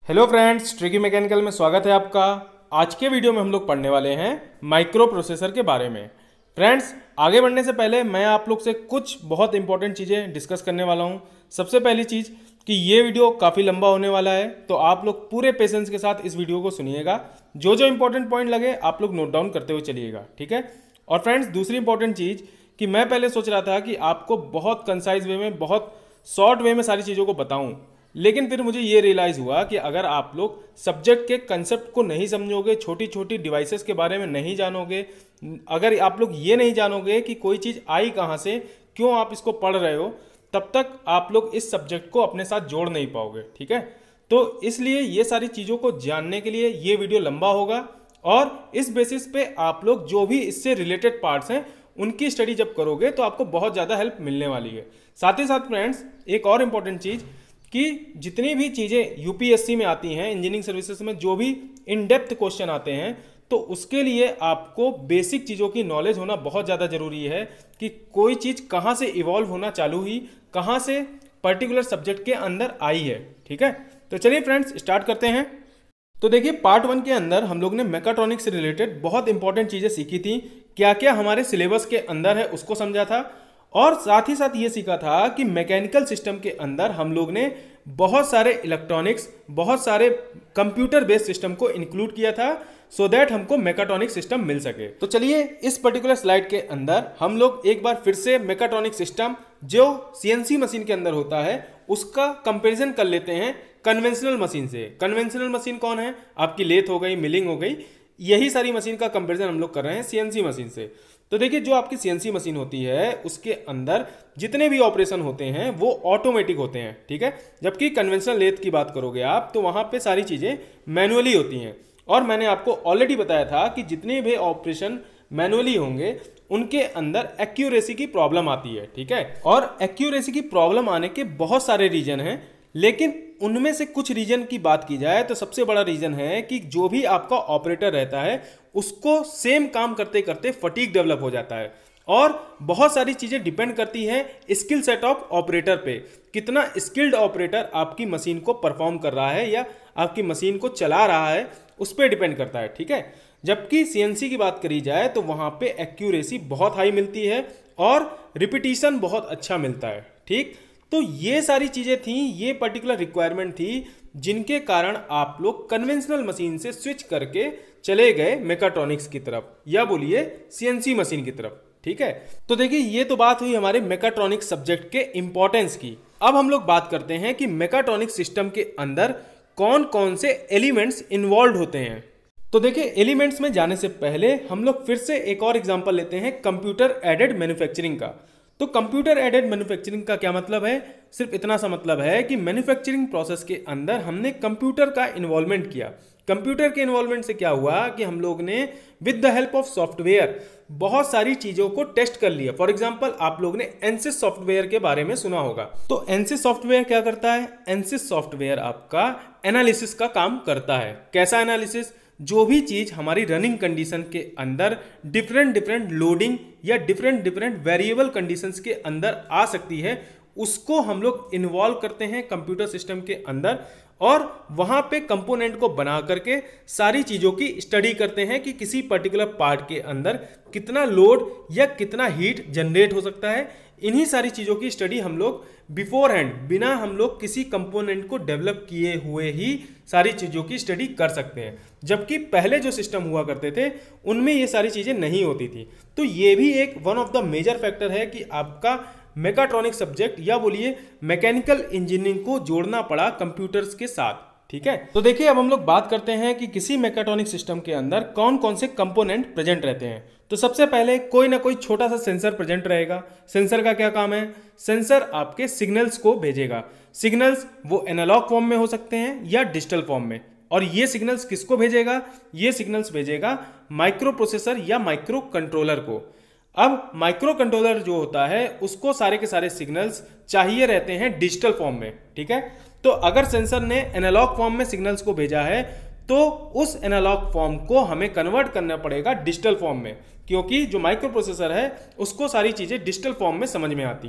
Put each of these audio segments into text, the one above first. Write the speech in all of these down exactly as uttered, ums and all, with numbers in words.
Hello friends, tricky mechanical में स्वागत है आपका। आज के वीडियो में हम लोग पढ़ने वाले हैं माइक्रो प्रोसेसर के बारे में। फ्रेंड्स, आगे बढ़ने से पहले मैं आप लोग से कुछ बहुत इंपॉर्टेंट चीज़ें डिस्कस करने वाला हूं। सबसे पहली चीज़ कि ये वीडियो काफ़ी लंबा होने वाला है, तो आप लोग पूरे पेशेंस के साथ इस वीडियो को सुनिएगा। जो जो इंपॉर्टेंट पॉइंट लगे आप लोग नोट डाउन करते हुए चलिएगा, ठीक है। और फ्रेंड्स, दूसरी इंपॉर्टेंट चीज़ कि मैं पहले सोच रहा था कि आपको बहुत कंसाइज वे में, बहुत शॉर्ट वे में सारी चीज़ों को बताऊँ, लेकिन फिर मुझे ये रियलाइज़ हुआ कि अगर आप लोग सब्जेक्ट के कंसेप्ट को नहीं समझोगे, छोटी छोटी डिवाइसेस के बारे में नहीं जानोगे, अगर आप लोग ये नहीं जानोगे कि कोई चीज़ आई कहाँ से, क्यों आप इसको पढ़ रहे हो, तब तक आप लोग इस सब्जेक्ट को अपने साथ जोड़ नहीं पाओगे, ठीक है। तो इसलिए ये सारी चीज़ों को जानने के लिए ये वीडियो लंबा होगा, और इस बेसिस पे आप लोग जो भी इससे रिलेटेड पार्ट्स हैं उनकी स्टडी जब करोगे तो आपको बहुत ज़्यादा हेल्प मिलने वाली है। साथ ही साथ फ्रेंड्स, एक और इम्पॉर्टेंट चीज़ कि जितनी भी चीज़ें यूपीएससी में आती हैं, इंजीनियरिंग सर्विसेज में जो भी इन डेप्थ क्वेश्चन आते हैं, तो उसके लिए आपको बेसिक चीज़ों की नॉलेज होना बहुत ज़्यादा ज़रूरी है कि कोई चीज़ कहाँ से इवॉल्व होना चालू हुई, कहाँ से पर्टिकुलर सब्जेक्ट के अंदर आई है, ठीक है। तो चलिए फ्रेंड्स, स्टार्ट करते हैं। तो देखिए, पार्ट वन के अंदर हम लोग ने मेकाट्रॉनिक्स से रिलेटेड बहुत इंपॉर्टेंट चीज़ें सीखी थी। क्या क्या हमारे सिलेबस के अंदर है उसको समझा था, और साथ ही साथ ये सीखा था कि मैकेनिकल सिस्टम के अंदर हम लोग ने बहुत सारे इलेक्ट्रॉनिक्स, बहुत सारे कंप्यूटर बेस्ड सिस्टम को इंक्लूड किया था, सो दैट हमको मेकाट्रॉनिक सिस्टम मिल सके। तो चलिए, इस पर्टिकुलर स्लाइड के अंदर हम लोग एक बार फिर से मेकाट्रॉनिक सिस्टम जो सीएनसी मशीन के अंदर होता है उसका कंपैरिजन कर लेते हैं कन्वेंशनल मशीन से। कन्वेंशनल मशीन कौन है? आपकी लेथ हो गई, मिलिंग हो गई, यही सारी मशीन का कंपैरिजन हम लोग कर रहे हैं सीएनसी मशीन से। तो देखिए, जो आपकी सीएनसी मशीन होती है उसके अंदर जितने भी ऑपरेशन होते हैं वो ऑटोमेटिक होते हैं, ठीक है। जबकि कन्वेंशनल लेथ की बात करोगे आप तो वहां पे सारी चीजें मैनुअली होती हैं। और मैंने आपको ऑलरेडी बताया था कि जितने भी ऑपरेशन मैनुअली होंगे उनके अंदर एक्यूरेसी की प्रॉब्लम आती है, ठीक है। और एक्यूरेसी की प्रॉब्लम आने के बहुत सारे रीजन हैं, लेकिन उनमें से कुछ रीजन की बात की जाए तो सबसे बड़ा रीजन है कि जो भी आपका ऑपरेटर रहता है उसको सेम काम करते करते फटीग डेवलप हो जाता है। और बहुत सारी चीजें डिपेंड करती है स्किल सेट ऑफ ऑपरेटर पे, कितना स्किल्ड ऑपरेटर आपकी मशीन को परफॉर्म कर रहा है या आपकी मशीन को चला रहा है, उस पर डिपेंड करता है, ठीक है। जबकि सीएनसी की बात करी जाए तो वहां पे एक्यूरेसी बहुत हाई मिलती है और रिपीटिशन बहुत अच्छा मिलता है, ठीक। तो ये सारी चीजें थी, ये पर्टिकुलर रिक्वायरमेंट थी जिनके कारण आप लोग कन्वेंशनल मशीन से स्विच करके चले गए मेकाट्रॉनिक्स की तरफ, या बोलिए सीएनसी मशीन की तरफ, ठीक है। तो देखिए, ये तो बात हुई हमारे मेकाट्रॉनिक्स सब्जेक्ट के इंपॉर्टेंस की। अब हम लोग बात करते हैं कि मेकाट्रॉनिक्स सिस्टम के अंदर कौन कौन से एलिमेंट्स इन्वॉल्व होते हैं। तो देखिए, एलिमेंट्स में जाने से पहले हम लोग फिर से एक और एग्जांपल लेते हैं कंप्यूटर एडेड मैन्युफैक्चरिंग का। तो कंप्यूटर एडेड मैन्युफैक्चरिंग का क्या मतलब है? सिर्फ इतना सा मतलब है कि मैन्युफैक्चरिंग प्रोसेस के अंदर हमने कंप्यूटर का इन्वॉल्वमेंट किया। कंप्यूटर के इन्वॉल्वमेंट से क्या हुआ कि हम लोग ने with the help of software बहुत सारी चीजों को टेस्ट कर लिया। फॉर एग्जांपल, आप लोग ने एनसिस सॉफ्टवेयर के बारे में सुना होगा। तो एनसिस सॉफ्टवेयर क्या करता है? एनसिस सॉफ्टवेयर आपका एनालिसिस का काम करता है। कैसा एनालिसिस? जो भी चीज हमारी रनिंग कंडीशन के अंदर डिफरेंट डिफरेंट लोडिंग या डिफरेंट डिफरेंट वेरिएबल कंडीशंस के अंदर आ सकती है, उसको हम लोग इन्वॉल्व करते हैं कंप्यूटर सिस्टम के अंदर, और वहां पे कंपोनेंट को बना करके सारी चीजों की स्टडी करते हैं कि किसी पर्टिकुलर पार्ट के अंदर कितना लोड या कितना हीट जनरेट हो सकता है। इन्हीं सारी चीजों की स्टडी हम लोग बिफोर हैंड, बिना हम लोग किसी कंपोनेंट को डेवलप किए हुए ही सारी चीजों की स्टडी कर सकते हैं। जबकि पहले जो सिस्टम हुआ करते थे उनमें ये सारी चीजें नहीं होती थी। तो ये भी एक one of the major factor है कि आपका मेकाट्रॉनिक सब्जेक्ट या बोलिए मैकेनिकल इंजीनियरिंग को जोड़ना पड़ा कंप्यूटर्स के साथ, ठीक है। तो देखिए, अब हम लोग बात करते हैं कि किसी मेकाट्रॉनिक सिस्टम के अंदर कौन कौन से कंपोनेंट प्रेजेंट रहते हैं। तो सबसे पहले कोई ना कोई छोटा सा सेंसर प्रेजेंट रहेगा। सेंसर का क्या काम है? सेंसर आपके सिग्नल्स को भेजेगा। सिग्नल्स वो एनालॉग फॉर्म में हो सकते हैं या डिजिटल फॉर्म में। और ये सिग्नल्स किसको भेजेगा? ये सिग्नल्स भेजेगा माइक्रो प्रोसेसर या माइक्रो कंट्रोलर को। अब माइक्रो कंट्रोलर जो होता है उसको सारे के सारे सिग्नल्स चाहिए रहते हैं डिजिटल फॉर्म में, ठीक है। तो अगर सेंसर ने एनालॉग फॉर्म में सिग्नल्स को भेजा है तो उस एनालॉग फॉर्म को हमें कन्वर्ट करना पड़ेगा डिजिटल फॉर्म में, क्योंकि जो माइक्रो प्रोसेसर है उसको सारी चीजें डिजिटल फॉर्म में समझ में आती हैं,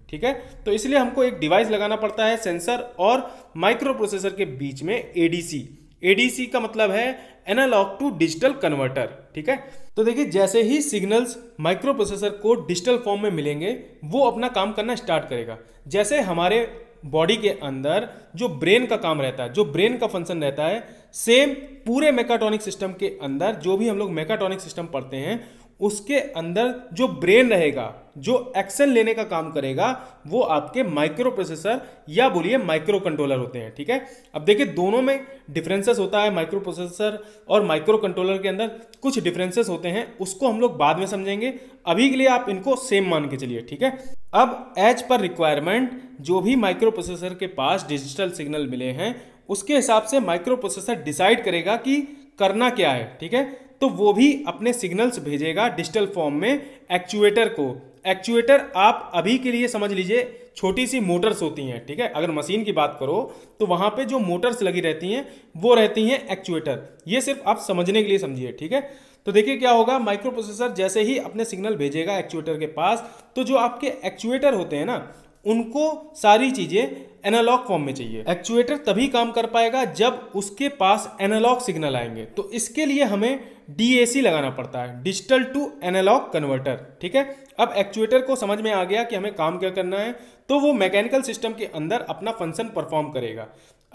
ठीक है। तो इसलिए हमको एक डिवाइस लगाना पड़ता है सेंसर और माइक्रो प्रोसेसर के बीच में, एडीसी। एडीसी का मतलब है एनालॉग टू डिजिटल कन्वर्टर, ठीक है। तो देखिए जैसे ही सिग्नल्स माइक्रो प्रोसेसर को डिजिटल फॉर्म में मिलेंगे वो अपना काम करना स्टार्ट करेगा। जैसे हमारे बॉडी के अंदर जो ब्रेन का काम रहता है, जो ब्रेन का फंक्शन रहता है, सेम पूरे मेकाट्रॉनिक सिस्टम के अंदर जो भी हम लोग मेकाट्रॉनिक सिस्टम पढ़ते हैं उसके अंदर जो ब्रेन रहेगा, जो एक्शन लेने का काम करेगा, वो आपके माइक्रो प्रोसेसर या बोलिए माइक्रो कंट्रोलर होते हैं, ठीक है। अब देखिए दोनों में डिफरेंसेस होता है, माइक्रो प्रोसेसर और माइक्रो कंट्रोलर के अंदर कुछ डिफरेंसेस होते हैं, उसको हम लोग बाद में समझेंगे। अभी के लिए आप इनको सेम मान के चलिए, ठीक है। अब एज पर रिक्वायरमेंट जो भी माइक्रो प्रोसेसर के पास डिजिटल सिग्नल मिले हैं उसके हिसाब से माइक्रो प्रोसेसर डिसाइड करेगा कि करना क्या है, ठीक है। तो वो भी अपने सिग्नल्स भेजेगा डिजिटल फॉर्म में एक्चुएटर को। एक्चुएटर आप अभी के लिए समझ लीजिए छोटी सी मोटर्स होती हैं, ठीक है। अगर मशीन की बात करो तो वहां पे जो मोटर्स लगी रहती हैं वो रहती हैं एक्चुएटर। ये सिर्फ आप समझने के लिए समझिए, ठीक है। तो देखिए क्या होगा, माइक्रो प्रोसेसर जैसे ही अपने सिग्नल भेजेगा एक्चुएटर के पास, तो जो आपके एक्चुएटर होते हैं ना उनको सारी चीजें एनालॉग फॉर्म में चाहिए। एक्चुएटर तभी काम कर पाएगा जब उसके पास एनालॉग सिग्नल आएंगे। तो इसके लिए हमें डीएसी लगाना पड़ता है, डिजिटल टू एनालॉग कन्वर्टर, ठीक है। अब एक्चुएटर को समझ में आ गया कि हमें काम क्या करना है, तो वो मैकेनिकल सिस्टम के अंदर अपना फंक्शन परफॉर्म करेगा।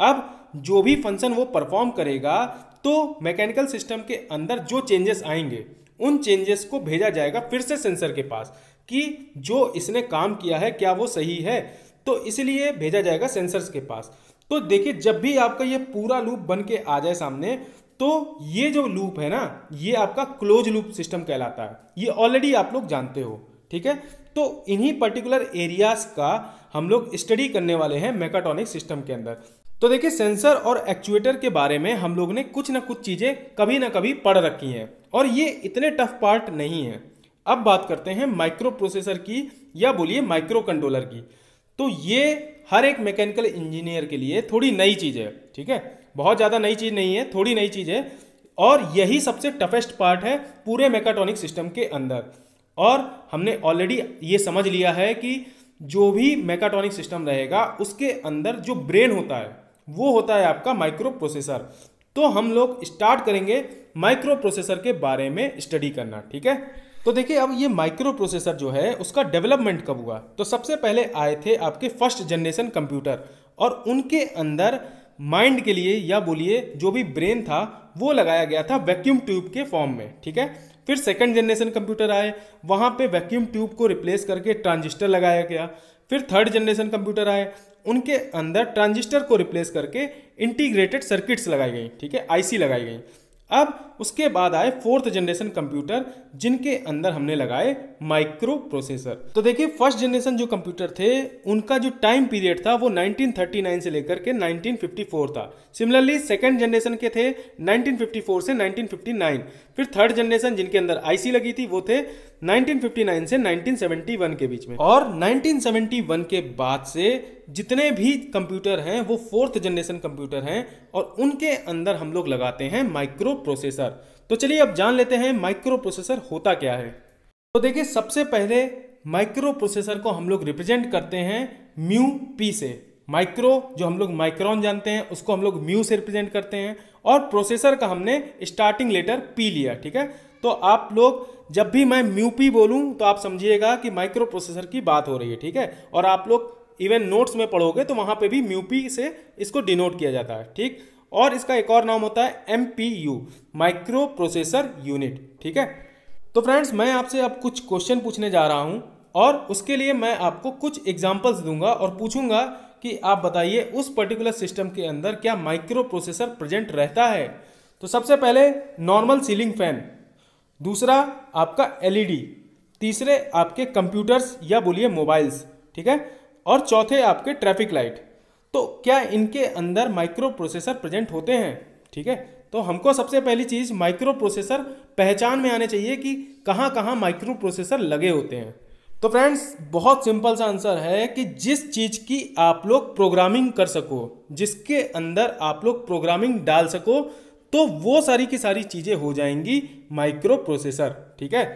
अब जो भी फंक्शन वो परफॉर्म करेगा तो मैकेनिकल सिस्टम के अंदर जो चेंजेस आएंगे उन चेंजेस को भेजा जाएगा फिर से सेंसर के पास कि जो इसने काम किया है क्या वो सही है, तो इसलिए भेजा जाएगा सेंसर्स के पास। तो देखिए जब भी आपका ये पूरा लूप बन के आ जाए सामने, तो ये जो लूप है ना ये आपका क्लोज लूप सिस्टम कहलाता है। ये ऑलरेडी आप लोग जानते हो, ठीक है। तो इन्हीं पर्टिकुलर एरियाज का हम लोग स्टडी करने वाले हैं मेकाट्रॉनिक सिस्टम के अंदर। तो देखिए सेंसर और एक्चुएटर के बारे में हम लोग ने कुछ ना कुछ चीजें कभी ना कभी पढ़ रखी हैं और ये इतने टफ पार्ट नहीं है। अब बात करते हैं माइक्रो प्रोसेसर की या बोलिए माइक्रो कंट्रोलर की। तो ये हर एक मैकेनिकल इंजीनियर के लिए थोड़ी नई चीज है, ठीक है। बहुत ज्यादा नई चीज नहीं है, थोड़ी नई चीज है और यही सबसे टफेस्ट पार्ट है पूरे मेकाट्रॉनिक सिस्टम के अंदर। और हमने ऑलरेडी ये समझ लिया है कि जो भी मेकाट्रॉनिक सिस्टम रहेगा उसके अंदर जो ब्रेन होता है वो होता है आपका माइक्रो प्रोसेसर। तो हम लोग स्टार्ट करेंगे माइक्रो प्रोसेसर के बारे में स्टडी करना, ठीक है। तो देखिए अब ये माइक्रो प्रोसेसर जो है उसका डेवलपमेंट कब हुआ, तो सबसे पहले आए थे आपके फर्स्ट जनरेशन कंप्यूटर और उनके अंदर माइंड के लिए या बोलिए जो भी ब्रेन था वो लगाया गया था वैक्यूम ट्यूब के फॉर्म में, ठीक है। फिर सेकंड जनरेशन कंप्यूटर आए, वहां पे वैक्यूम ट्यूब को रिप्लेस करके ट्रांजिस्टर लगाया गया। फिर थर्ड जनरेशन कंप्यूटर आए, उनके अंदर ट्रांजिस्टर को रिप्लेस करके इंटीग्रेटेड सर्किट्स लगाई गई, ठीक है, आईसी लगाई गई। अब उसके बाद आए फोर्थ जनरेशन कंप्यूटर जिनके अंदर हमने लगाए माइक्रो प्रोसेसर। तो देखिए फर्स्ट जनरेशन जो कंप्यूटर थे उनका जो टाइम पीरियड था वो नाइनटीन थर्टी नाइन से लेकर के नाइनटीन फिफ्टी फोर था। सिमिलरली सेकंड जनरेशन के थे नाइनटीन फिफ्टी फोर से नाइनटीन फिफ्टी नाइन। फिर थर्ड जनरेशन जिनके अंदर आईसी लगी थी वो थे नाइनटीन फिफ्टी नाइन से नाइनटीन सेवेंटी वन के बीच में। और नाइनटीन सेवेंटी वन के बाद से जितने भी कंप्यूटर हैं वो फोर्थ जनरेशन कंप्यूटर हैं और उनके अंदर हम लोग लगाते हैं माइक्रो प्रोसेसर। तो चलिए अब जान लेते हैं माइक्रो प्रोसेसर होता क्या है। तो देखिए सबसे पहले माइक्रो प्रोसेसर को हम लोग रिप्रेजेंट करते हैं म्यू पी से। माइक्रो जो हम लोग माइक्रोन जानते हैं उसको हम लोग म्यू से रिप्रेजेंट करते हैं और प्रोसेसर का हमने स्टार्टिंग लेटर पी लिया, ठीक है। तो आप लोग जब भी मैं म्यू पी बोलूं तो आप समझिएगा कि माइक्रो प्रोसेसर की बात हो रही है, ठीक है। और आप लोग इवन नोट्स में पढ़ोगे तो वहां पे भी म्यू पी से इसको डिनोट किया जाता है, ठीक। और इसका एक और नाम होता है M P U, microprocessor unit, ठीक है। तो फ्रेंड्स मैं आपसे अब कुछ क्वेश्चन पूछने जा रहा हूं और उसके लिए मैं आपको कुछ एग्जांपल्स दूंगा और पूछूंगा कि आप बताइए उस पर्टिकुलर सिस्टम के अंदर क्या माइक्रो प्रोसेसर प्रेजेंट रहता है। तो सबसे पहले नॉर्मल सीलिंग फैन, दूसरा आपका एलईडी, तीसरे आपके कंप्यूटर्स या बोलिए मोबाइल्स, ठीक है, और चौथे आपके ट्रैफिक लाइट। तो क्या इनके अंदर माइक्रो प्रोसेसर प्रेजेंट होते हैं, ठीक है। तो हमको सबसे पहली चीज माइक्रो प्रोसेसर पहचान में आने चाहिए कि कहां कहां माइक्रो प्रोसेसर लगे होते हैं। तो फ्रेंड्स बहुत सिंपल सा आंसर है कि जिस चीज की आप लोग प्रोग्रामिंग कर सको, जिसके अंदर आप लोग प्रोग्रामिंग डाल सको, तो वो सारी की सारी चीजें हो जाएंगी माइक्रो प्रोसेसर, ठीक है।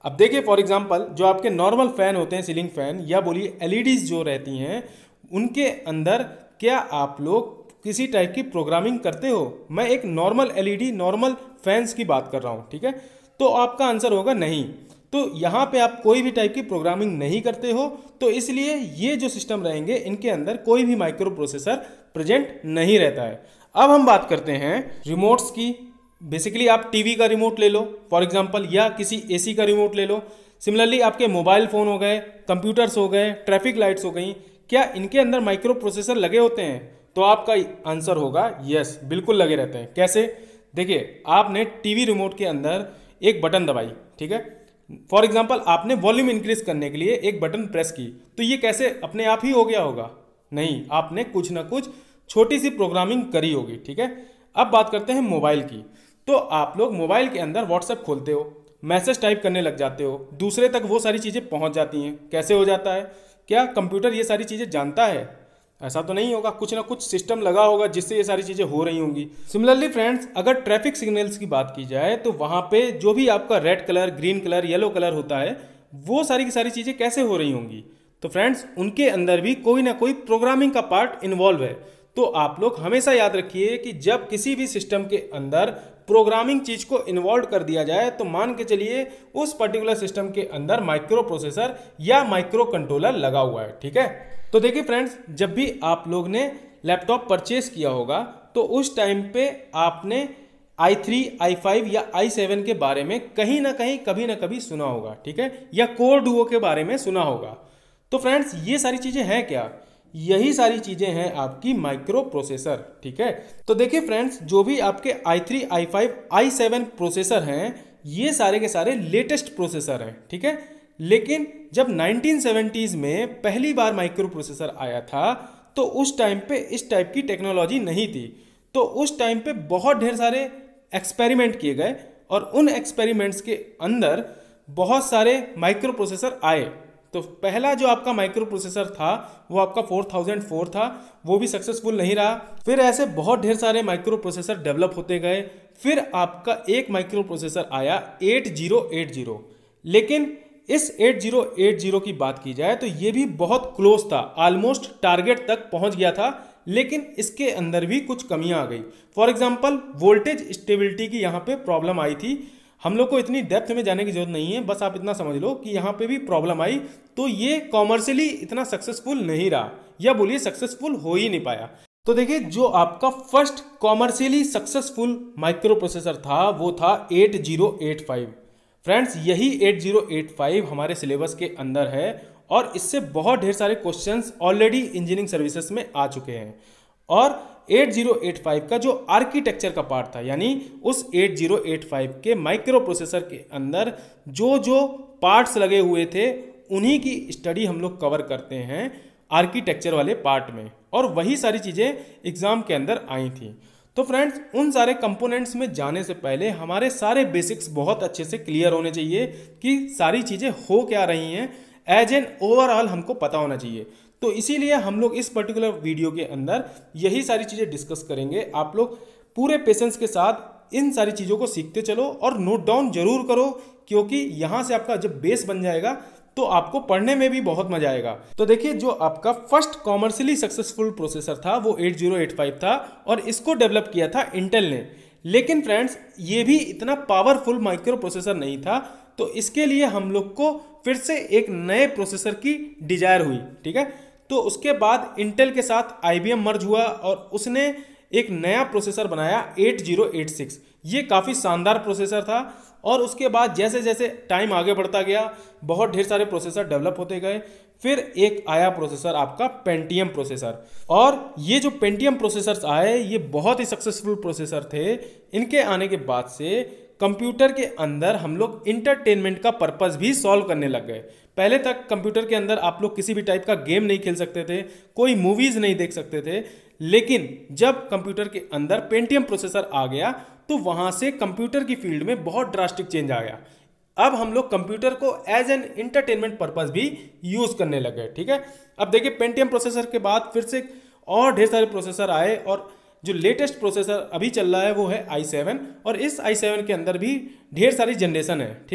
अब देखिए फॉर एग्जांपल जो आपके नॉर्मल फैन होते हैं, सीलिंग फैन या बोलिए एलईडीज जो रहती हैं, उनके अंदर क्या आप लोग किसी टाइप की प्रोग्रामिंग करते हो? मैं एक नॉर्मल एलईडी नॉर्मल फैंस की बात कर रहा हूँ, ठीक है। तो आपका आंसर होगा नहीं। तो यहाँ पे आप कोई भी टाइप की प्रोग्रामिंग नहीं करते हो, तो इसलिए ये जो सिस्टम रहेंगे इनके अंदर कोई भी माइक्रो प्रोसेसर प्रेजेंट नहीं रहता है। अब हम बात करते हैं रिमोट्स की। बेसिकली आप टीवी का रिमोट ले लो फॉर एग्जांपल, या किसी एसी का रिमोट ले लो। सिमिलरली आपके मोबाइल फ़ोन हो गए, कंप्यूटर्स हो गए, ट्रैफिक लाइट्स हो गई, क्या इनके अंदर माइक्रो प्रोसेसर लगे होते हैं? तो आपका आंसर होगा यस, बिल्कुल लगे रहते हैं। कैसे? देखिए, आपने टीवी रिमोट के अंदर एक बटन दबाई, ठीक है। फॉर एग्जांपल आपने वॉल्यूम इंक्रीज करने के लिए एक बटन प्रेस की, तो ये कैसे अपने आप ही हो गया होगा? नहीं, आपने कुछ ना कुछ छोटी सी प्रोग्रामिंग करी होगी, ठीक है। अब बात करते हैं मोबाइल की। तो आप लोग मोबाइल के अंदर व्हाट्सएप खोलते हो, मैसेज टाइप करने लग जाते हो, दूसरे तक वो सारी चीज़ें पहुंच जाती हैं। कैसे हो जाता है? क्या कंप्यूटर ये सारी चीज़ें जानता है? ऐसा तो नहीं होगा, कुछ ना कुछ सिस्टम लगा होगा जिससे ये सारी चीज़ें हो रही होंगी। सिमिलरली फ्रेंड्स, अगर ट्रैफिक सिग्नल्स की बात की जाए तो वहाँ पे जो भी आपका red colour, green colour, yellow colour होता है, वो सारी की सारी चीज़ें कैसे हो रही होंगी? तो फ्रेंड्स, उनके अंदर भी कोई ना कोई प्रोग्रामिंग का पार्ट इन्वॉल्व है। तो आप लोग हमेशा याद रखिए कि जब किसी भी सिस्टम के अंदर प्रोग्रामिंग चीज को इन्वॉल्व कर दिया जाए तो मान के चलिए उस पर्टिकुलर सिस्टम के अंदर माइक्रो प्रोसेसर या माइक्रो कंट्रोलर लगा हुआ है, ठीक है। तो देखिए फ्रेंड्स, जब भी आप लोग ने लैपटॉप परचेस किया होगा तो उस टाइम पे आपने आई थ्री, आई फाइव या आई सेवन के बारे में कहीं ना कहीं कभी ना कभी सुना होगा, ठीक है, या कोर डुओ के बारे में सुना होगा। तो फ्रेंड्स, ये सारी चीजें हैं क्या? यही सारी चीजें हैं आपकी माइक्रो प्रोसेसर, ठीक है। तो देखिए फ्रेंड्स, जो भी आपके I three, I five, I seven processor हैं, ये सारे के सारे लेटेस्ट प्रोसेसर हैं, ठीक है। लेकिन जब नाइनटीन सेवेंटीज़ में पहली बार माइक्रो प्रोसेसर आया था तो उस टाइम पे इस टाइप की टेक्नोलॉजी नहीं थी। तो उस टाइम पे बहुत ढेर सारे एक्सपेरिमेंट किए गए और उन एक्सपेरिमेंट्स के अंदर बहुत सारे माइक्रो प्रोसेसर आए। तो पहला जो आपका माइक्रो प्रोसेसर था वो आपका फोर थाउज़ेंड फोर था, वो भी सक्सेसफुल नहीं रहा। फिर ऐसे बहुत ढेर सारे माइक्रो प्रोसेसर डेवलप होते गए। फिर आपका एक माइक्रो प्रोसेसर आया एट ज़ीरो एट ज़ीरो। लेकिन इस एट ज़ीरो एट ज़ीरो की बात की जाए तो ये भी बहुत क्लोज था, ऑलमोस्ट टारगेट तक पहुंच गया था, लेकिन इसके अंदर भी कुछ कमियां आ गई। फॉर एग्जाम्पल, वोल्टेज स्टेबिलिटी की यहाँ पे प्रॉब्लम आई थी। हम लोग को इतनी डेप्थ में जाने की जरूरत नहीं है, बस आप इतना समझ लो कि यहाँ पे भी प्रॉब्लम आई, तो ये कॉमर्शियली इतना सक्सेसफुल नहीं रहा, या बोलिए सक्सेसफुल हो ही नहीं पाया। तो देखिए, जो आपका first commercially successful microprocessor था वो था eight zero eight five. Friends, यही एट ज़ीरो एट फाइव हमारे सिलेबस के अंदर है और इससे बहुत ढेर सारे क्वेश्चंस ऑलरेडी इंजीनियरिंग सर्विसेज में आ चुके हैं। और एट ज़ीरो एट फाइव का जो आर्किटेक्चर का पार्ट था, यानी उस एट ज़ीरो एट फाइव के माइक्रो प्रोसेसर के अंदर जो जो पार्ट्स लगे हुए थे उन्हीं की स्टडी हम लोग कवर करते हैं आर्किटेक्चर वाले पार्ट में, और वही सारी चीज़ें एग्जाम के अंदर आई थी। तो फ्रेंड्स, उन सारे कंपोनेंट्स में जाने से पहले हमारे सारे बेसिक्स बहुत अच्छे से क्लियर होने चाहिए कि सारी चीज़ें हो क्या रही हैं, एज एन ओवरऑल हमको पता होना चाहिए। तो इसीलिए हम लोग इस पर्टिकुलर वीडियो के अंदर यही सारी चीज़ें डिस्कस करेंगे। आप लोग पूरे पेशेंस के साथ इन सारी चीज़ों को सीखते चलो और नोट डाउन जरूर करो, क्योंकि यहाँ से आपका जब बेस बन जाएगा तो आपको पढ़ने में भी बहुत मजा आएगा। तो देखिए, जो आपका फर्स्ट कॉमर्शियली सक्सेसफुल प्रोसेसर था वो एट ज़ीरो एट फाइव था और इसको डेवलप किया था इंटेल ने। लेकिन फ्रेंड्स, ये भी इतना पावरफुल माइक्रो प्रोसेसर नहीं था, तो इसके लिए हम लोग को फिर से एक नए प्रोसेसर की डिजायर हुई, ठीक है। तो उसके बाद इंटेल के साथ आई बी एम मर्ज हुआ और उसने एक नया प्रोसेसर बनाया एट ज़ीरो एट सिक्स। ये काफ़ी शानदार प्रोसेसर था और उसके बाद जैसे जैसे टाइम आगे बढ़ता गया बहुत ढेर सारे प्रोसेसर डेवलप होते गए। फिर एक आया प्रोसेसर आपका पेंटियम प्रोसेसर, और ये जो पेंटियम प्रोसेसर्स आए ये बहुत ही सक्सेसफुल प्रोसेसर थे। इनके आने के बाद से कंप्यूटर के अंदर हम लोग इंटरटेनमेंट का पर्पस भी सॉल्व करने लग गए। पहले तक कंप्यूटर के अंदर आप लोग किसी भी टाइप का गेम नहीं खेल सकते थे, कोई मूवीज नहीं देख सकते थे, लेकिन जब कंप्यूटर के अंदर पेंटियम प्रोसेसर आ गया तो वहां से कंप्यूटर की फील्ड में बहुत ड्रास्टिक चेंज आ गया। अब हम लोग कंप्यूटर को एज एन इंटरटेनमेंट पर्पस भी यूज करने लगे, ठीक है। अब देखिए, पेंटियम प्रोसेसर के बाद फिर से और ढेर सारे प्रोसेसर आए और जो लेटेस्ट प्रोसेसर अभी चल रहा है वो है आई सेवन, और इस आई सेवन के अंदर भी ढेर सारी जनरेशन है, ठीक है।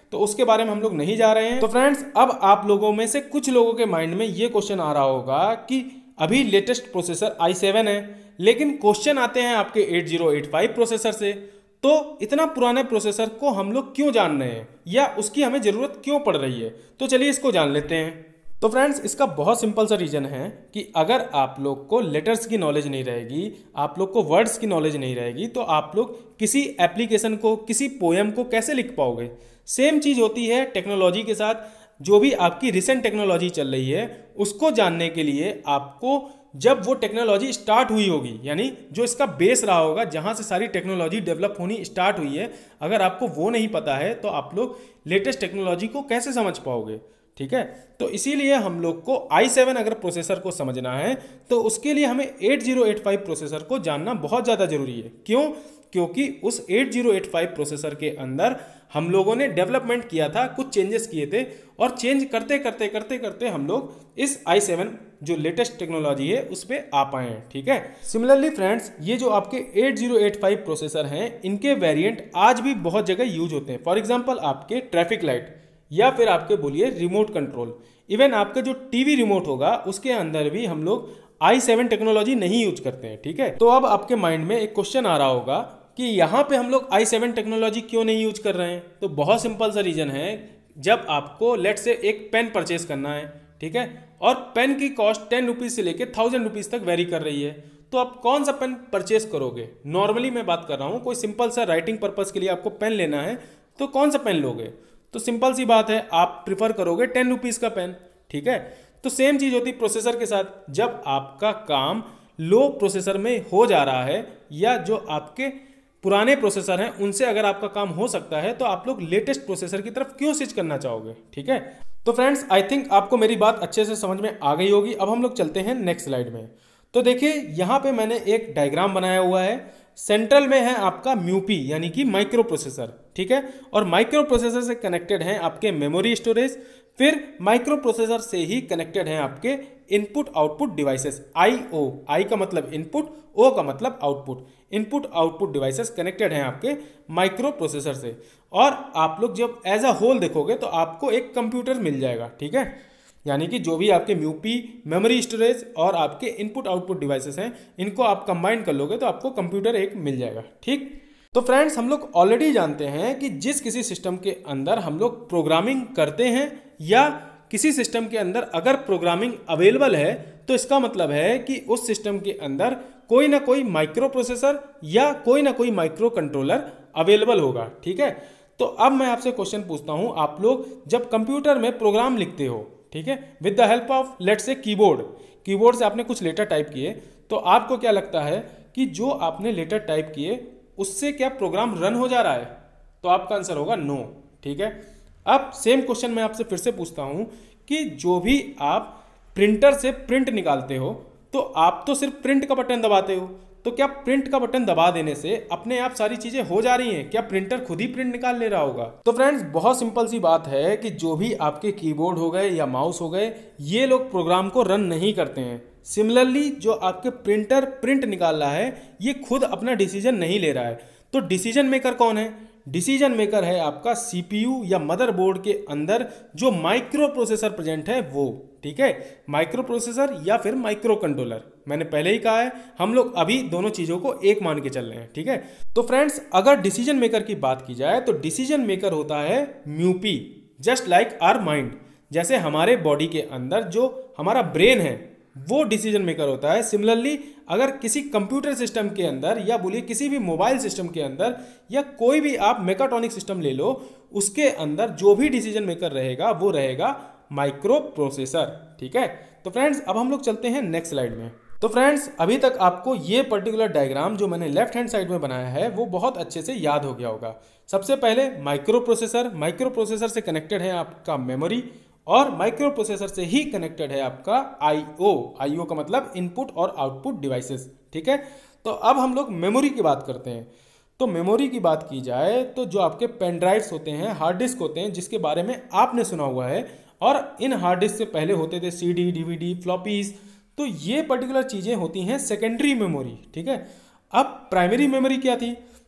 तो उसके बारे में हम लोग नहीं जा रहे हैं। तो फ्रेंड्स, अब आप लोगों में से कुछ लोगों के माइंड में ये क्वेश्चन आ रहा होगा कि अभी लेटेस्ट प्रोसेसर आई सेवन है, लेकिन क्वेश्चन आते हैं आपके eight zero eight five processor से, तो इतना पुराने प्रोसेसर को हम लोग क्यों जान रहे हैं या उसकी हमें ज़रूरत क्यों पड़ रही है। तो चलिए इसको जान लेते हैं। तो फ्रेंड्स, इसका बहुत सिंपल सा रीज़न है कि अगर आप लोग को लेटर्स की नॉलेज नहीं रहेगी, आप लोग को वर्ड्स की नॉलेज नहीं रहेगी, तो आप लोग किसी एप्लीकेशन को, किसी पोएम को कैसे लिख पाओगे। सेम चीज़ होती है टेक्नोलॉजी के साथ। जो भी आपकी रिसेंट टेक्नोलॉजी चल रही है उसको जानने के लिए आपको, जब वो टेक्नोलॉजी स्टार्ट हुई होगी, यानी जो इसका बेस रहा होगा जहाँ से सारी टेक्नोलॉजी डेवलप होनी स्टार्ट हुई है, अगर आपको वो नहीं पता है तो आप लोग लेटेस्ट टेक्नोलॉजी को कैसे समझ पाओगे। ठीक है, तो इसीलिए हम लोग को आई सेवन अगर प्रोसेसर को समझना है तो उसके लिए हमें eight zero eight five processor को जानना बहुत ज़्यादा ज़रूरी है। क्यों? क्योंकि उस eight zero eight five processor के अंदर हम लोगों ने डेवलपमेंट किया था, कुछ चेंजेस किए थे, और चेंज करते करते करते करते हम लोग इस आई सेवन जो लेटेस्ट टेक्नोलॉजी है उस पर आ पाए हैं। ठीक है, सिमिलरली फ्रेंड्स, ये जो आपके eight zero eight five processor हैं, इनके वेरिएंट आज भी बहुत जगह यूज होते हैं। फॉर एग्जांपल आपके ट्रैफिक लाइट, या फिर आपके बोलिए रिमोट कंट्रोल, इवन आपका जो टीवी रिमोट होगा उसके अंदर भी हम लोग आई सेवन टेक्नोलॉजी नहीं यूज करते हैं। ठीक है, तो अब आपके माइंड में एक क्वेश्चन आ रहा होगा कि यहाँ पे हम लोग आई सेवन टेक्नोलॉजी क्यों नहीं यूज कर रहे हैं। तो बहुत सिंपल सा रीजन है, जब आपको लेट से एक पेन परचेज करना है, ठीक है, और पेन की कॉस्ट टेन रुपीज़ से लेकर थाउजेंड रुपीज़ तक वेरी कर रही है, तो आप कौन सा पेन परचेज करोगे। नॉर्मली मैं बात कर रहा हूँ, कोई सिंपल सा राइटिंग पर्पज़ के लिए आपको पेन लेना है तो कौन सा पेन लोगे। तो सिंपल सी बात है, आप प्रिफर करोगे टेन रुपीज़ का पेन। ठीक है, तो सेम चीज़ होती प्रोसेसर के साथ। जब आपका काम लो प्रोसेसर में हो जा रहा है, या जो आपके पुराने प्रोसेसर हैं उनसे अगर आपका काम हो सकता है, तो आप लोग लेटेस्ट प्रोसेसर की तरफ क्यों स्विच करना चाहोगे। ठीक है, तो फ्रेंड्स, आई थिंक आपको मेरी बात अच्छे से समझ में आ गई होगी। अब हम लोग चलते हैं नेक्स्ट स्लाइड में। तो देखिए, यहाँ पे मैंने एक डायग्राम बनाया हुआ है। सेंट्रल में है आपका म्यूपी यानी कि माइक्रो प्रोसेसर। ठीक है, और माइक्रो प्रोसेसर से कनेक्टेड हैं आपके मेमोरी स्टोरेज, फिर माइक्रो प्रोसेसर से ही कनेक्टेड हैं आपके input output devices. I O, I का मतलब इनपुट, ओ का मतलब output. Input output devices connected हैं आपके माइक्रो प्रोसेसर से। और आप लोग जब एज अ होल देखोगे तो आपको एक कंप्यूटर मिल जाएगा। ठीक है, यानी कि जो भी आपके म्यूपी, मेमोरी स्टोरेज और आपके इनपुट आउटपुट डिवाइसेस हैं, इनको आप कंबाइन कर लोगे तो आपको कंप्यूटर एक मिल जाएगा। ठीक, तो फ्रेंड्स, हम लोग ऑलरेडी जानते हैं कि जिस किसी सिस्टम के अंदर हम लोग प्रोग्रामिंग करते हैं, या किसी सिस्टम के अंदर अगर प्रोग्रामिंग अवेलेबल है, तो इसका मतलब है कि उस सिस्टम के अंदर कोई ना कोई माइक्रो प्रोसेसर या कोई ना कोई माइक्रो कंट्रोलर अवेलेबल होगा। ठीक है, तो अब मैं आपसे क्वेश्चन पूछता हूं, आप लोग जब कंप्यूटर में प्रोग्राम लिखते हो, ठीक है, with the help of let's say keyboard, keyboard से आपने कुछ लेटर टाइप किए, तो आपको क्या लगता है कि जो आपने लेटर टाइप किए उससे क्या प्रोग्राम रन हो जा रहा है? तो आपका आंसर होगा नो। ठीक है, अब सेम क्वेश्चन मैं आपसे फिर से पूछता हूं कि जो भी आप प्रिंटर से प्रिंट निकालते हो, तो आप तो सिर्फ प्रिंट का बटन दबाते हो, तो क्या प्रिंट का बटन दबा देने से अपने आप सारी चीजें हो जा रही हैं? क्या प्रिंटर खुद ही प्रिंट निकाल ले रहा होगा? तो फ्रेंड्स, बहुत सिंपल सी बात है कि जो भी आपके कीबोर्ड हो गए या माउस हो गए, ये लोग प्रोग्राम को रन नहीं करते हैं। सिमिलरली जो आपके प्रिंटर प्रिंट निकाल रहा है, ये खुद अपना डिसीजन नहीं ले रहा है। तो डिसीजन मेकर कौन है? डिसीजन मेकर है आपका सीपीयू या मदरबोर्ड के अंदर जो माइक्रो प्रोसेसर प्रेजेंट है वो। ठीक है, माइक्रो प्रोसेसर या फिर माइक्रो कंट्रोलर, मैंने पहले ही कहा है, हम लोग अभी दोनों चीज़ों को एक मान के चल रहे हैं। ठीक है, तो फ्रेंड्स, अगर डिसीजन मेकर की बात की जाए तो डिसीजन मेकर होता है mu P, just like our mind. जैसे हमारे बॉडी के अंदर जो हमारा ब्रेन है वो डिसीजन मेकर होता है। सिमिलरली अगर किसी कंप्यूटर सिस्टम के अंदर, या बोलिए किसी भी मोबाइल सिस्टम के अंदर, या कोई भी आप मेकाट्रॉनिक सिस्टम ले लो, उसके अंदर जो भी डिसीजन मेकर रहेगा वो रहेगा माइक्रो प्रोसेसर। ठीक है, तो फ्रेंड्स, अब हम लोग चलते हैं नेक्स्ट स्लाइड में। तो फ्रेंड्स, अभी तक आपको ये पर्टिकुलर डायग्राम जो मैंने लेफ्ट हैंड साइड में बनाया है वो बहुत अच्छे से याद हो गया होगा। सबसे पहले माइक्रो प्रोसेसर, माइक्रो प्रोसेसर से कनेक्टेड है आपका मेमोरी, और माइक्रो प्रोसेसर से ही कनेक्टेड है आपका आईओ। आईओ का मतलब इनपुट और आउटपुट डिवाइसेस। ठीक है, तो अब हम लोग मेमोरी की बात करते हैं। तो मेमोरी की बात की जाए तो जो आपके पेन ड्राइव्स होते हैं, हार्ड डिस्क होते हैं, जिसके बारे में आपने सुना हुआ है, और इन हार्ड डिस्क से पहले होते थे सीडी, डीवीडी, फ्लॉपीज, तो ये पर्टिकुलर चीज़ें होती हैं सेकेंडरी मेमोरी। ठीक है, अब प्राइमरी मेमोरी क्या थी?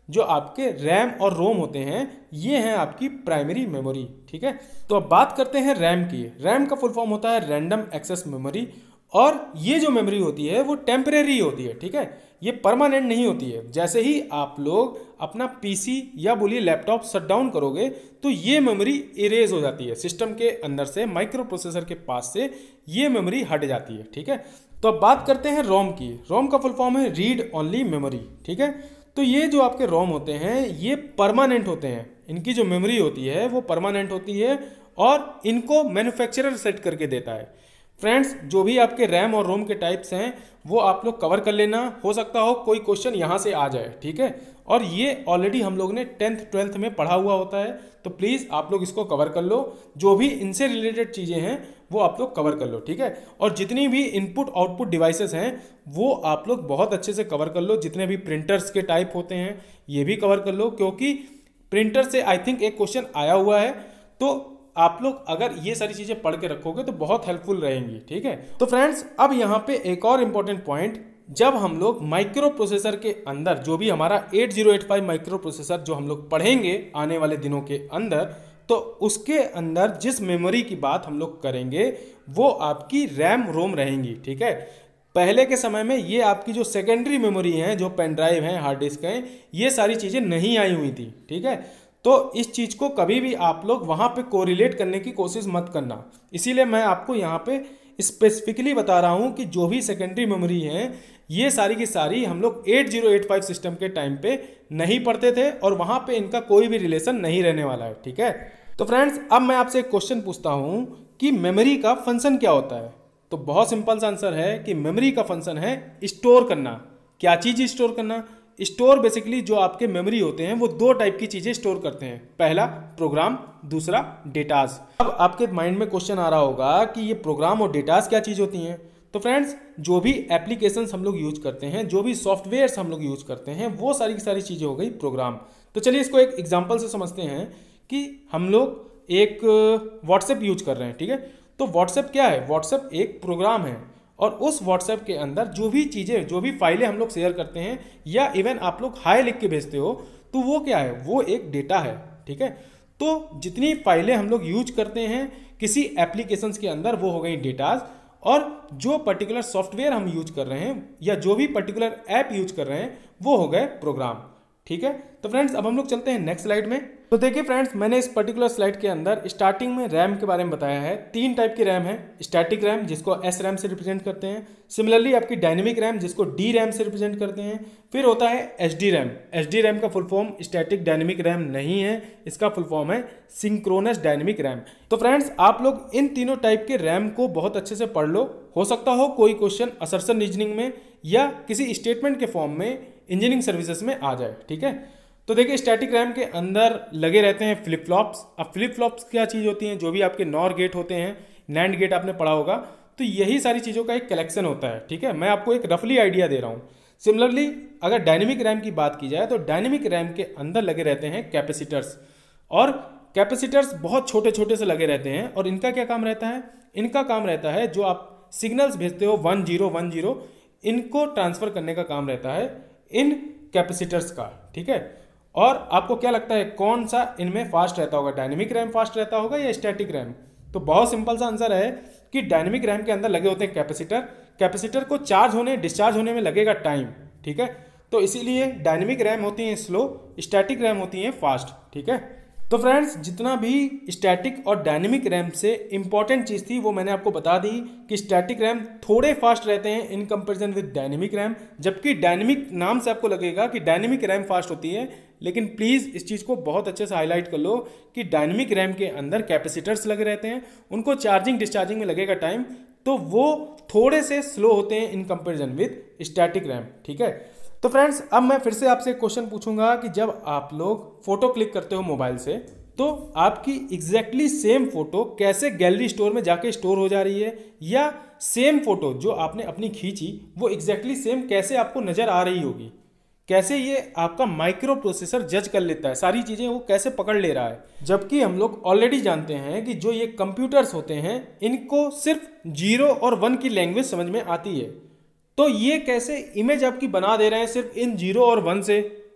जो आपके रैम और रोम होते हैं ये हैं आपकी प्राइमरी मेमोरी, ठीक है। तो अब बात करते हैं रैम की। रैम का फुल फॉर्म होता है रैंडम एक्सेस मेमोरी, और ये जो मेमोरी होती है वो टेम्परेरी होती है, ठीक है, ये परमानेंट नहीं होती है। जैसे ही आप लोग अपना पीसी या बोलिए लैपटॉप शट डाउन करोगे तो ये मेमोरी इरेज हो जाती है, सिस्टम के अंदर से माइक्रो प्रोसेसर के पास से ये मेमोरी हट जाती है, ठीक है। तो अब बात करते हैं रोम की। रोम का फुल फॉर्म है रीड ओनली मेमोरी, ठीक है। तो ये जो आपके रोम होते हैं ये परमानेंट होते हैं, इनकी जो मेमोरी होती है वो परमानेंट होती है और इनको मैन्युफैक्चरर सेट करके देता है। फ्रेंड्स, जो भी आपके रैम और रोम के टाइप्स हैं वो आप लोग कवर कर लेना, हो सकता हो कोई क्वेश्चन यहाँ से आ जाए, ठीक है। और ये ऑलरेडी हम लोग ने टेंथ ट्वेल्थ में पढ़ा हुआ होता है, तो प्लीज़ आप लोग इसको कवर कर लो। जो भी इनसे रिलेटेड चीज़ें हैं वो आप लोग कवर कर लो, ठीक है। और जितनी भी इनपुट आउटपुट डिवाइसेस हैं वो आप लोग बहुत अच्छे से कवर कर लो। जितने भी प्रिंटर्स के टाइप होते हैं ये भी कवर कर लो, क्योंकि प्रिंटर से आई थिंक एक क्वेश्चन आया हुआ है, तो आप लोग अगर ये सारी चीजें पढ़ के रखोगे तो बहुत हेल्पफुल रहेंगी, ठीक है। तो फ्रेंड्स, अब यहाँ पे एक और इम्पॉर्टेंट पॉइंट, जब हम लोग माइक्रो प्रोसेसर के अंदर जो भी हमारा eight zero eight five microprocessor जो हम लोग पढ़ेंगे आने वाले दिनों के अंदर, तो उसके अंदर जिस मेमोरी की बात हम लोग करेंगे वो आपकी रैम रोम रहेंगी, ठीक है। पहले के समय में ये आपकी जो सेकेंडरी मेमोरी हैं, जो पेन ड्राइव हैं, हार्ड डिस्क हैं, ये सारी चीज़ें नहीं आई हुई थी, ठीक है। तो इस चीज़ को कभी भी आप लोग वहाँ पे कोरिलेट करने की कोशिश मत करना। इसीलिए मैं आपको यहाँ पे स्पेसिफिकली बता रहा हूँ कि जो भी सेकेंडरी मेमोरी हैं ये सारी की सारी हम लोग eight zero eight five system के टाइम पे नहीं पढ़ते थे और वहाँ पे इनका कोई भी रिलेशन नहीं रहने वाला है, ठीक है। तो फ्रेंड्स, अब मैं आपसे एक क्वेश्चन पूछता हूँ कि मेमोरी का फंक्शन क्या होता है। तो बहुत सिंपल सा आंसर है कि मेमोरी का फंक्शन है स्टोर करना। क्या चीज़ स्टोर करना? स्टोर बेसिकली जो आपके मेमोरी होते हैं वो दो टाइप की चीज़ें स्टोर करते हैं, पहला प्रोग्राम, दूसरा डेटाज। अब आपके माइंड में क्वेश्चन आ रहा होगा कि ये प्रोग्राम और डेटाज क्या चीज़ होती हैं। तो फ्रेंड्स, जो भी एप्लीकेशंस हम लोग यूज करते हैं, जो भी सॉफ्टवेयर्स हम लोग यूज करते हैं, वो सारी की सारी चीज़ें हो गई प्रोग्राम। तो चलिए इसको एक एग्जाम्पल से समझते हैं कि हम लोग एक व्हाट्सएप यूज कर रहे हैं, ठीक है। तो व्हाट्सएप क्या है? व्हाट्सएप एक प्रोग्राम है और उस व्हाट्सएप के अंदर जो भी चीज़ें, जो भी फाइलें हम लोग शेयर करते हैं या इवन आप लोग हाय लिख के भेजते हो, तो वो क्या है? वो एक डेटा है, ठीक है। तो जितनी फाइलें हम लोग यूज करते हैं किसी एप्लीकेशंस के अंदर वो हो गई डेटाज, और जो पर्टिकुलर सॉफ्टवेयर हम यूज कर रहे हैं या जो भी पर्टिकुलर ऐप यूज कर रहे हैं वो हो गए प्रोग्राम, ठीक है। तो फ्रेंड्स, अब हम लोग चलते हैं नेक्स्ट स्लाइड में। तो देखिए फ्रेंड्स, मैंने इस पर्टिकुलर स्लाइड के अंदर स्टार्टिंग में रैम के बारे में बताया है। तीन टाइप की रैम है, स्टैटिक रैम जिसको एस रैम से रिप्रेजेंट करते हैं, सिमिलरली आपकी डायनेमिक रैम जिसको डी रैम से रिप्रेजेंट करते हैं, फिर होता है H D RAM. H D RAM का full form static dynamic RAM नहीं है, इसका फुल फॉर्म है सिंक्रोनस डायनेमिक रैम। तो फ्रेंड्स, आप लोग इन तीनों टाइप के रैम को बहुत अच्छे से पढ़ लो। हो सकता हो कोई क्वेश्चन असर्शन रीजनिंग में या किसी स्टेटमेंट के फॉर्म में इंजीनियरिंग सर्विसेज में आ जाए, ठीक है। तो देखिए, स्टैटिक रैम के अंदर लगे रहते हैं फ्लिप फ्लॉप्स। अब फ्लिप फ्लॉप्स क्या चीज़ होती हैं? जो भी आपके नॉर गेट होते हैं, नैंड गेट आपने पढ़ा होगा, तो यही सारी चीज़ों का एक कलेक्शन होता है, ठीक है। मैं आपको एक रफली आइडिया दे रहा हूँ। सिमिलरली अगर डायनेमिक रैम की बात की जाए तो डायनेमिक रैम के अंदर लगे रहते हैं कैपेसिटर्स, और कैपेसिटर्स बहुत छोटे छोटे से लगे रहते हैं। और इनका क्या काम रहता है? इनका काम रहता है जो आप सिग्नल्स भेजते हो वन जीरो वन जीरो, इनको ट्रांसफर करने का काम रहता है इन कैपेसिटर्स का, ठीक है। और आपको क्या लगता है कौन सा इनमें फास्ट रहता होगा? डायनेमिक रैम फास्ट रहता होगा या स्टैटिक रैम? तो बहुत सिंपल सा आंसर है कि डायनेमिक रैम के अंदर लगे होते हैं कैपेसिटर। कैपेसिटर को चार्ज होने, डिस्चार्ज होने में लगेगा टाइम, ठीक है। तो इसीलिए डायनेमिक रैम होती हैं स्लो, स्टैटिक रैम होती हैं फास्ट, ठीक है। तो फ्रेंड्स, जितना भी स्टैटिक और डायनेमिक रैम से इंपॉर्टेंट चीज़ थी वो मैंने आपको बता दी कि स्टैटिक रैम थोड़े फास्ट रहते हैं in comparison with dynamic RAM, जबकि डायनेमिक नाम से आपको लगेगा कि डायनेमिक रैम फास्ट होती है। लेकिन प्लीज़ इस चीज़ को बहुत अच्छे से हाईलाइट कर लो कि डायनेमिक रैम के अंदर कैपेसिटर्स लगे रहते हैं, उनको चार्जिंग डिस्चार्जिंग में लगेगा टाइम, तो वो थोड़े से स्लो होते हैं in comparison with static RAM, ठीक है। तो फ्रेंड्स, अब मैं फिर से आपसे एक क्वेश्चन पूछूंगा कि जब आप लोग फोटो क्लिक करते हो मोबाइल से, तो आपकी एग्जैक्टली सेम फोटो कैसे गैलरी स्टोर में जाके स्टोर हो जा रही है, या सेम फोटो जो आपने अपनी खींची वो एग्जैक्टली सेम कैसे आपको नजर आ रही होगी, कैसे ये आपका माइक्रो प्रोसेसर जज कर लेता है, सारी चीज़ें वो कैसे पकड़ ले रहा है। जबकि हम लोग ऑलरेडी जानते हैं कि जो ये कंप्यूटर्स होते हैं इनको सिर्फ जीरो और वन की लैंग्वेज समझ में आती है, तो ये कैसे इमेज आपकी बना दे रहे हैं सिर्फ इन जीरो और वन से,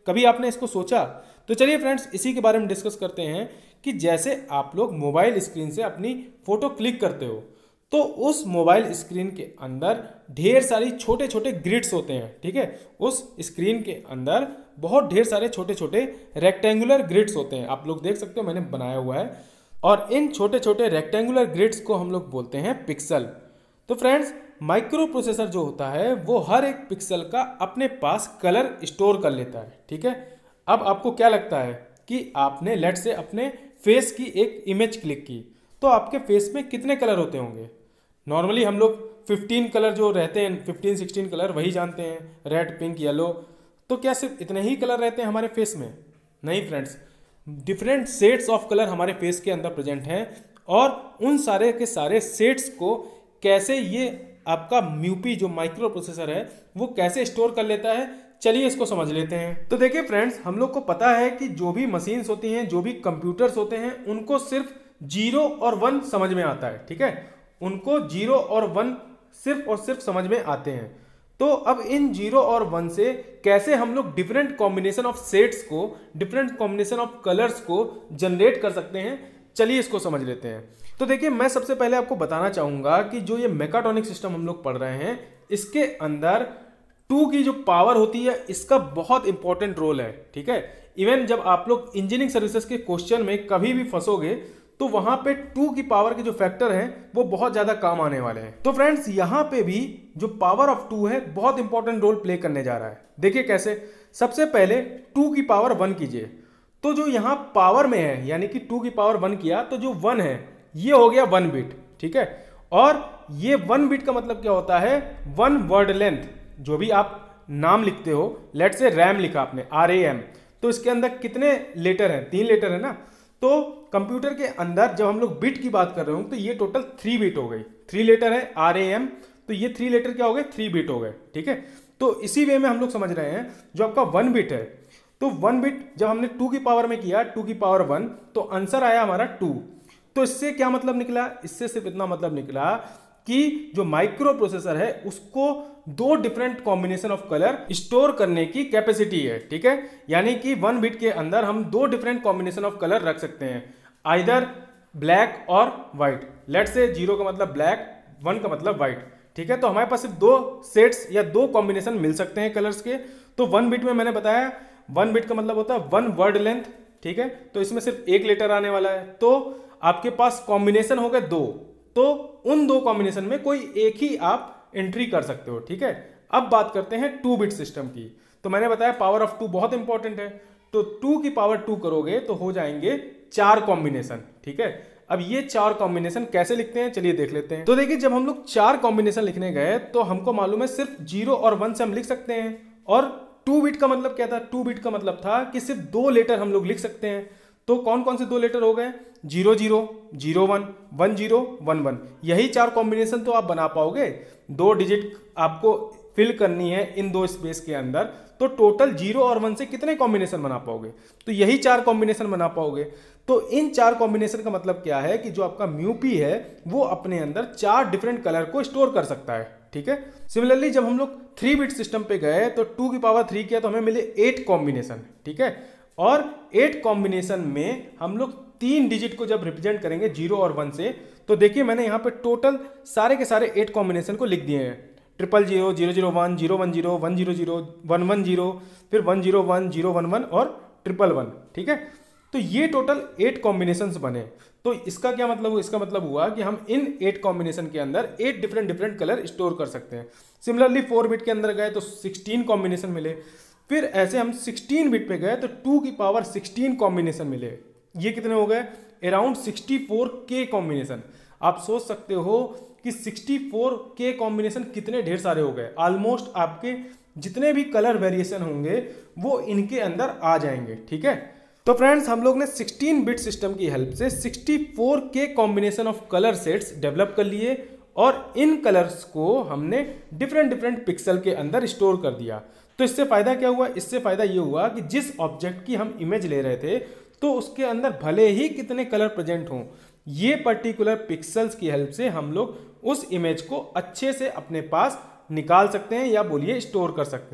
कभी आपने इसको सोचा? तो चलिए फ्रेंड्स, इसी के बारे में डिस्कस करते हैं कि जैसे आप लोग मोबाइल स्क्रीन से अपनी फ़ोटो क्लिक करते हो, तो उस मोबाइल स्क्रीन के अंदर ढेर सारी छोटे छोटे ग्रिड्स होते हैं, ठीक है। उस स्क्रीन के अंदर बहुत ढेर सारे छोटे छोटे रेक्टेंगुलर ग्रिड्स होते हैं, आप लोग देख सकते हो मैंने बनाया हुआ है, और इन छोटे छोटे रेक्टेंगुलर ग्रिड्स को हम लोग बोलते हैं पिक्सल। तो फ्रेंड्स, माइक्रो प्रोसेसर जो होता है वो हर एक पिक्सल का अपने पास कलर स्टोर कर लेता है, ठीक है। अब आपको क्या लगता है कि आपने लेट से अपने फेस की एक इमेज क्लिक की, तो आपके फेस में कितने कलर होते होंगे? नॉर्मली हम लोग पंद्रह कलर जो रहते हैं, पंद्रह सोलह कलर वही जानते हैं, रेड, पिंक, येलो। तो क्या सिर्फ इतने ही कलर रहते हैं हमारे फेस में? नहीं friends, different shades of colour हमारे फेस के अंदर प्रेजेंट हैं, और उन सारे के सारे शेड्स को कैसे ये आपका म्यूपी जो माइक्रो प्रोसेसर है वो कैसे स्टोर कर लेता है, चलिए इसको समझ लेते हैं। तो देखिए फ्रेंड्स, हम लोग को पता है कि जो भी मशीन्स होती हैं, जो भी कंप्यूटर्स होते हैं, उनको सिर्फ जीरो और वन समझ में आता है, ठीक है। उनको जीरो और वन सिर्फ और सिर्फ समझ में आते हैं। तो अब इन जीरो और वन से कैसे हम लोग डिफरेंट कॉम्बिनेशन ऑफ शेड्स को, डिफरेंट कॉम्बिनेशन ऑफ कलर्स को जनरेट कर सकते हैं, चलिए इसको समझ लेते हैं। तो देखिए, मैं सबसे पहले आपको बताना चाहूंगा कि जो ये मेकाट्रॉनिक सिस्टम हम लोग पढ़ रहे हैं, इसके अंदर टू की जो पावर होती है इसका बहुत इंपॉर्टेंट रोल है, ठीक है। इवन जब आप लोग इंजीनियरिंग सर्विसेज के क्वेश्चन में कभी भी फंसोगे तो वहां पे टू की पावर के जो फैक्टर हैं वो बहुत ज्यादा काम आने वाले हैं। तो फ्रेंड्स, यहां पे भी जो पावर ऑफ टू है बहुत इंपॉर्टेंट रोल प्ले करने जा रहा है। देखिए कैसे, सबसे पहले टू की पावर वन कीजिए, तो जो यहां पावर में है यानी कि टू की पावर वन किया तो जो वन है ये हो गया वन बिट, ठीक है। और ये वन बिट का मतलब क्या होता है? One word length. जो भी आप नाम लिखते हो, लेट से रैम लिखा आपने, आर ए एम, तो इसके अंदर कितने लेटर हैं? तीन लेटर है ना। तो कंप्यूटर के अंदर जब हम लोग बिट की बात कर रहे हो तो ये टोटल थ्री बिट हो गई, थ्री लेटर है आर ए एम, तो ये थ्री लेटर क्या हो गए? थ्री बिट हो गए, ठीक है। तो इसी वे में हम लोग समझ रहे हैं, जो आपका वन बिट है, तो वन बिट जब हमने टू की पावर में किया, टू की पावर वन, तो आंसर आया हमारा टू। तो इससे क्या मतलब निकला? इससे सिर्फ इतना मतलब निकला कि जो माइक्रो प्रोसेसर है उसको दो different combination of colour store करने की कैपेसिटी है, ठीक है। यानी कि वन बिट के अंदर हम दो डिफरेंट कॉम्बिनेशन ऑफ कलर रख सकते हैं, आइदर ब्लैक और व्हाइट। लेट से जीरो का मतलब ब्लैक, वन का मतलब व्हाइट, ठीक है। तो हमारे पास सिर्फ दो सेट्स या दो कॉम्बिनेशन मिल सकते हैं कलर्स के। तो वन बिट में मैंने बताया, वन बिट का मतलब होता है वन वर्ड लेंथ, ठीक है। तो इसमें सिर्फ एक लेटर आने वाला है, तो आपके पास कॉम्बिनेशन हो गए दो, तो उन दो कॉम्बिनेशन में कोई एक ही आप एंट्री कर सकते हो, ठीक है। अब बात करते हैं टू बिट सिस्टम की। तो मैंने बताया पावर ऑफ टू बहुत इंपॉर्टेंट है, तो टू की पावर टू करोगे तो हो जाएंगे चार कॉम्बिनेशन, ठीक है। अब ये चार कॉम्बिनेशन कैसे लिखते हैं, चलिए देख लेते हैं। तो देखिए, जब हम लोग चार कॉम्बिनेशन लिखने गए तो हमको मालूम है सिर्फ जीरो और वन से हम लिख सकते हैं। और टू बिट का मतलब क्या था? टू बिट का मतलब था कि सिर्फ दो लेटर हम लोग लिख सकते हैं। तो कौन कौन से दो लेटर हो गए? Zero zero, zero one, one zero, one one, यही चार कॉम्बिनेशन तो आप बना पाओगे। दो डिजिट आपको फिल करनी है इन दो स्पेस के अंदर, तो टोटल जीरो और वन से कितने कॉम्बिनेशन बना पाओगे? तो यही चार कॉम्बिनेशन बना पाओगे। तो इन चार कॉम्बिनेशन का मतलब क्या है कि जो आपका म्यूपी है वो अपने अंदर चार डिफरेंट कलर को स्टोर कर सकता है, ठीक है। सिमिलरली जब हम लोग थ्री बिट सिस्टम पे गए तो टू की पावर थ्री किया तो हमें मिले एट कॉम्बिनेशन, ठीक है। और एट कॉम्बिनेशन में हम लोग तीन डिजिट को जब रिप्रेजेंट करेंगे जीरो और वन से, तो देखिए मैंने यहाँ पे टोटल सारे के सारे एट कॉम्बिनेशन को लिख दिए हैं। Triple zero, zero zero one, zero one zero, one zero zero, one one zero, फिर one zero one, zero one one और ट्रिपल वन, ठीक है। तो ये टोटल एट कॉम्बिनेशंस बने। तो इसका क्या मतलब हुआ? इसका मतलब हुआ कि हम इन एट कॉम्बिनेशन के अंदर eight different different colour store कर सकते हैं। सिमिलरली फोर बिट के अंदर गए तो सिक्सटीन कॉम्बिनेशन मिले। फिर ऐसे हम सिक्सटीन बिट पे गए तो टू की पावर सिक्सटीन कॉम्बिनेशन मिले। ये कितने हो गए? अराउंड सिक्सटी फोर के कॉम्बिनेशन। आप सोच सकते हो कि सिक्सटी फोर के कॉम्बिनेशन कितने ढेर सारे हो गए। ऑलमोस्ट आपके जितने भी कलर वेरिएशन होंगे वो इनके अंदर आ जाएंगे, ठीक है। तो फ्रेंड्स, हम लोग ने सिक्सटीन बिट सिस्टम की हेल्प से सिक्सटी फोर के combination of colour sets develop कर लिए और इन कलर्स को हमने डिफरेंट डिफरेंट पिक्सल के अंदर स्टोर कर दिया। तो इससे फायदा क्या हुआ? इससे फायदा ये हुआ कि जिस ऑब्जेक्ट की हम इमेज ले रहे थे तो उसके अंदर भले ही कितने कलर प्रेजेंट हों, ये पर्टिकुलर पिक्सल्स की हेल्प से हम लोग उस इमेज को अच्छे से अपने पास निकाल सकते हैं या बोलिए स्टोर कर सकते हैं।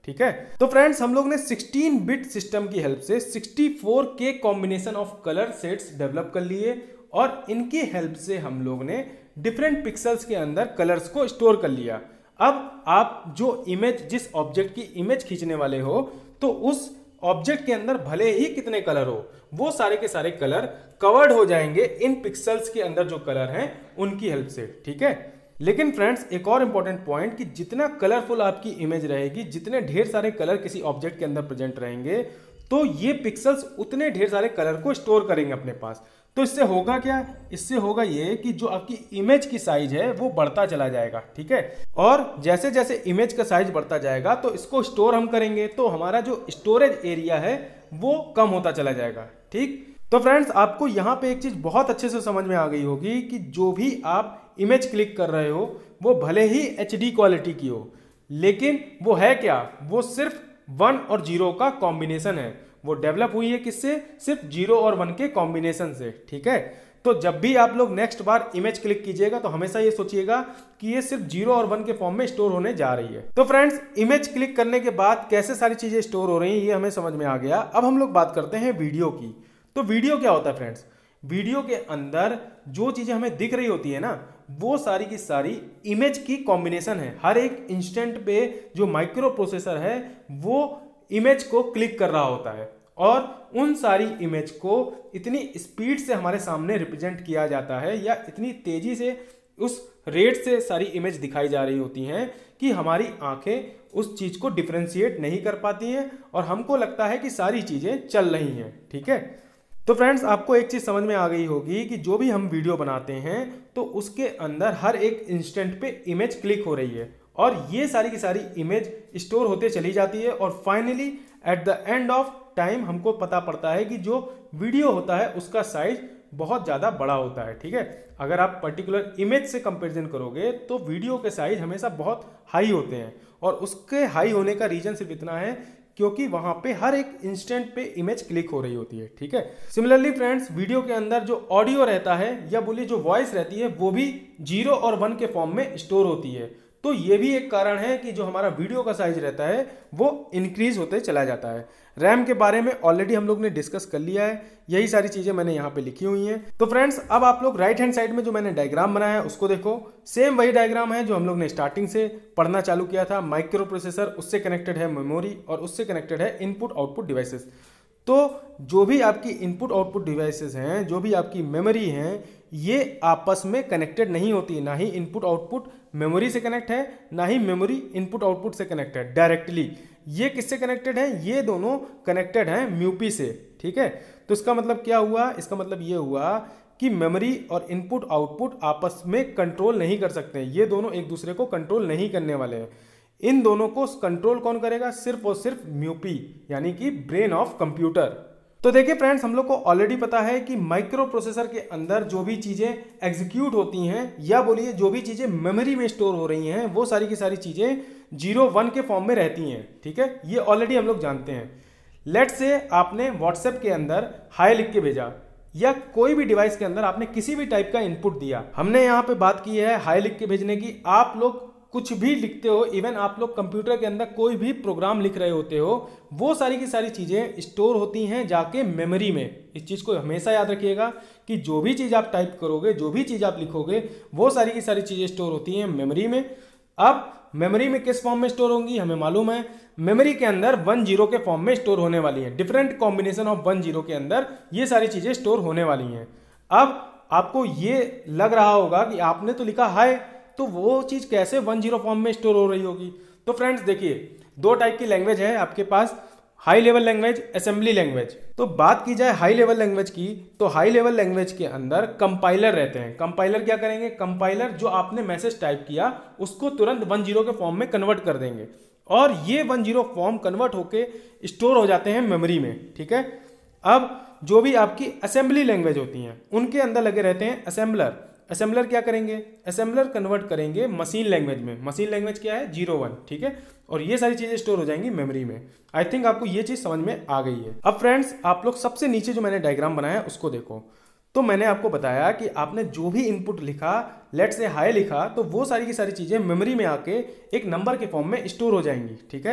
ठीक है। तो फ्रेंड्स हम लोग ने सिक्सटीन बिट सिस्टम की हेल्प से सिक्सटी फोर के combination of colour sets develop कर लिए और इनकी हेल्प से हम लोग ने डिफरेंट पिक्सल्स के अंदर कलर्स को स्टोर कर लिया। अब आप जो इमेज, जिस ऑब्जेक्ट की इमेज खींचने वाले हो, तो उस ऑब्जेक्ट के अंदर भले ही कितने कलर हो, वो सारे के सारे कलर कवर्ड हो जाएंगे इन पिक्सल्स के अंदर जो कलर हैं उनकी हेल्प से, ठीक है। लेकिन फ्रेंड्स एक और इंपॉर्टेंट पॉइंट कि जितना कलरफुल आपकी इमेज रहेगी, जितने ढेर सारे कलर किसी ऑब्जेक्ट के अंदर प्रेजेंट रहेंगे, तो ये पिक्सल्स उतने ढेर सारे कलर को स्टोर करेंगे अपने पास। तो इससे होगा क्या? इससे होगा ये कि जो आपकी इमेज की साइज है वो बढ़ता चला जाएगा, ठीक है। और जैसे जैसे इमेज का साइज बढ़ता जाएगा तो इसको स्टोर हम करेंगे, तो हमारा जो स्टोरेज एरिया है वो कम होता चला जाएगा, ठीक। तो फ्रेंड्स आपको यहाँ पे एक चीज बहुत अच्छे से समझ में आ गई होगी कि जो भी आप इमेज क्लिक कर रहे हो वो भले ही एच डी क्वालिटी की हो, लेकिन वो है क्या? वो सिर्फ वन और जीरो का कॉम्बिनेशन है। वो डेवलप हुई है किससे? सिर्फ जीरो और वन के कॉम्बिनेशन से, ठीक है। तो जब भी आप लोग नेक्स्ट बार इमेज क्लिक कीजिएगा तो हमेशा ये सोचिएगा कि ये सिर्फ जीरो और वन के फॉर्म में स्टोर होने जा रही है। तो फ्रेंड्स इमेज क्लिक करने के बाद कैसे सारी चीजें स्टोर हो रही हैं ये हमें समझ में आ गया। अब हम लोग बात करते हैं वीडियो की। तो वीडियो क्या होता है फ्रेंड्स? वीडियो के अंदर जो चीजें हमें दिख रही होती है ना, वो सारी की सारी इमेज की कॉम्बिनेशन है। हर एक इंस्टेंट पे जो माइक्रो प्रोसेसर है वो इमेज को क्लिक कर रहा होता है और उन सारी इमेज को इतनी स्पीड से हमारे सामने रिप्रेजेंट किया जाता है या इतनी तेजी से उस रेट से सारी इमेज दिखाई जा रही होती हैं कि हमारी आंखें उस चीज को डिफरेंशिएट नहीं कर पाती हैं और हमको लगता है कि सारी चीजें चल रही हैं, ठीक है। तो फ्रेंड्स आपको एक चीज समझ में आ गई होगी कि जो भी हम वीडियो बनाते हैं तो उसके अंदर हर एक इंस्टेंट पे इमेज क्लिक हो रही है और ये सारी की सारी इमेज स्टोर होते चली जाती है और finally at the end of time हमको पता पड़ता है कि जो वीडियो होता है उसका साइज बहुत ज़्यादा बड़ा होता है, ठीक है। अगर आप पर्टिकुलर इमेज से कंपैरिजन करोगे तो वीडियो के साइज हमेशा बहुत हाई होते हैं और उसके हाई होने का रीजन सिर्फ इतना है क्योंकि वहां पे हर एक इंस्टेंट पे इमेज क्लिक हो रही होती है, ठीक है। सिमिलरली फ्रेंड्स वीडियो के अंदर जो ऑडियो रहता है या बोलिए जो वॉइस रहती है वो भी जीरो और वन के फॉर्म में स्टोर होती है। तो ये भी एक कारण है कि जो हमारा वीडियो का साइज रहता है वो इंक्रीज होते चला जाता है। रैम के बारे में ऑलरेडी हम लोग ने डिस्कस कर लिया है, यही सारी चीजें मैंने यहाँ पे लिखी हुई हैं। तो फ्रेंड्स अब आप लोग राइट हैंड साइड में जो मैंने डायग्राम बनाया है उसको देखो। सेम वही डायग्राम है जो हम लोग ने स्टार्टिंग से पढ़ना चालू किया था। माइक्रो प्रोसेसर, उससे कनेक्टेड है मेमोरी और उससे कनेक्टेड है इनपुट आउटपुट डिवाइसेस। तो जो भी आपकी इनपुट आउटपुट डिवाइसेस हैं, जो भी आपकी मेमोरी हैं, ये आपस में कनेक्टेड नहीं होती। ना ही इनपुट आउटपुट मेमोरी से कनेक्ट है, ना ही मेमोरी इनपुट आउटपुट से कनेक्ट है डायरेक्टली। ये किससे कनेक्टेड है? ये दोनों कनेक्टेड हैं म्यूपी से, ठीक है। तो इसका मतलब क्या हुआ? इसका मतलब ये हुआ कि मेमोरी और इनपुट आउटपुट आपस में कंट्रोल नहीं कर सकते। ये दोनों एक दूसरे को कंट्रोल नहीं करने वाले हैं। इन दोनों को कंट्रोल कौन करेगा? सिर्फ और सिर्फ म्यूपी, यानी कि ब्रेन ऑफ कंप्यूटर। तो देखिए फ्रेंड्स हम लोग को ऑलरेडी पता है कि माइक्रो प्रोसेसर के अंदर जो भी चीजें एग्जीक्यूट होती हैं या बोलिए जो भी चीजें मेमोरी में स्टोर हो रही हैं वो सारी की सारी चीजें जीरो वन के फॉर्म में रहती हैं, ठीक है। ये ऑलरेडी हम लोग जानते हैं। लेट से आपने व्हाट्सएप के अंदर हाय लिख के भेजा या कोई भी डिवाइस के अंदर आपने किसी भी टाइप का इनपुट दिया। हमने यहाँ पे बात की है हाय लिख के भेजने की। आप लोग कुछ भी लिखते हो, इवन आप लोग कंप्यूटर के अंदर कोई भी प्रोग्राम लिख रहे होते हो, वो सारी की सारी चीजें स्टोर होती हैं जाके मेमोरी में। इस चीज को हमेशा याद रखिएगा कि जो भी चीज आप टाइप करोगे, जो भी चीज आप लिखोगे, वो सारी की सारी चीजें स्टोर होती हैं मेमोरी में। अब मेमोरी में किस फॉर्म में स्टोर होंगी हमें मालूम है। मेमोरी के अंदर वन जीरो के फॉर्म में स्टोर होने वाली है। Different combination of one zero के अंदर ये सारी चीजें स्टोर होने वाली हैं। अब आपको ये लग रहा होगा कि आपने तो लिखा हाय, तो वो चीज कैसे वन जीरो फॉर्म में स्टोर हो रही होगी? तो फ्रेंड्स देखिए दो टाइप की लैंग्वेज है आपके पास, high level language, assembly language. तो बात की जाए हाई लेवल लैंग्वेज की, तो हाई लेवल लैंग्वेज के अंदर कंपाइलर रहते हैं। कंपाइलर क्या करेंगे? कंपाइलर जो आपने मैसेज टाइप किया उसको तुरंत वन जीरो के फॉर्म में कन्वर्ट कर देंगे और ये वन जीरो फॉर्म कन्वर्ट होके स्टोर हो जाते हैं मेमोरी में, ठीक है। अब जो भी आपकी असेंबली लैंग्वेज होती हैं उनके अंदर लगे रहते हैं असेंबलर। असेंबलर क्या करेंगे? असेंबलर कन्वर्ट करेंगे मशीन लैंग्वेज में। मशीन लैंग्वेज क्या है? जीरो वन, ठीक है। और ये सारी चीजें स्टोर हो जाएंगी मेमोरी में। आई थिंक आपको ये चीज समझ में आ गई है। अब फ्रेंड्स आप लोग सबसे नीचे जो मैंने डायग्राम बनाया है उसको देखो। तो मैंने आपको बताया कि आपने जो भी इनपुट लिखा, लेट से हाई लिखा, तो वो सारी की सारी चीजें मेमोरी में आके एक नंबर के फॉर्म में स्टोर हो जाएंगी, ठीक है।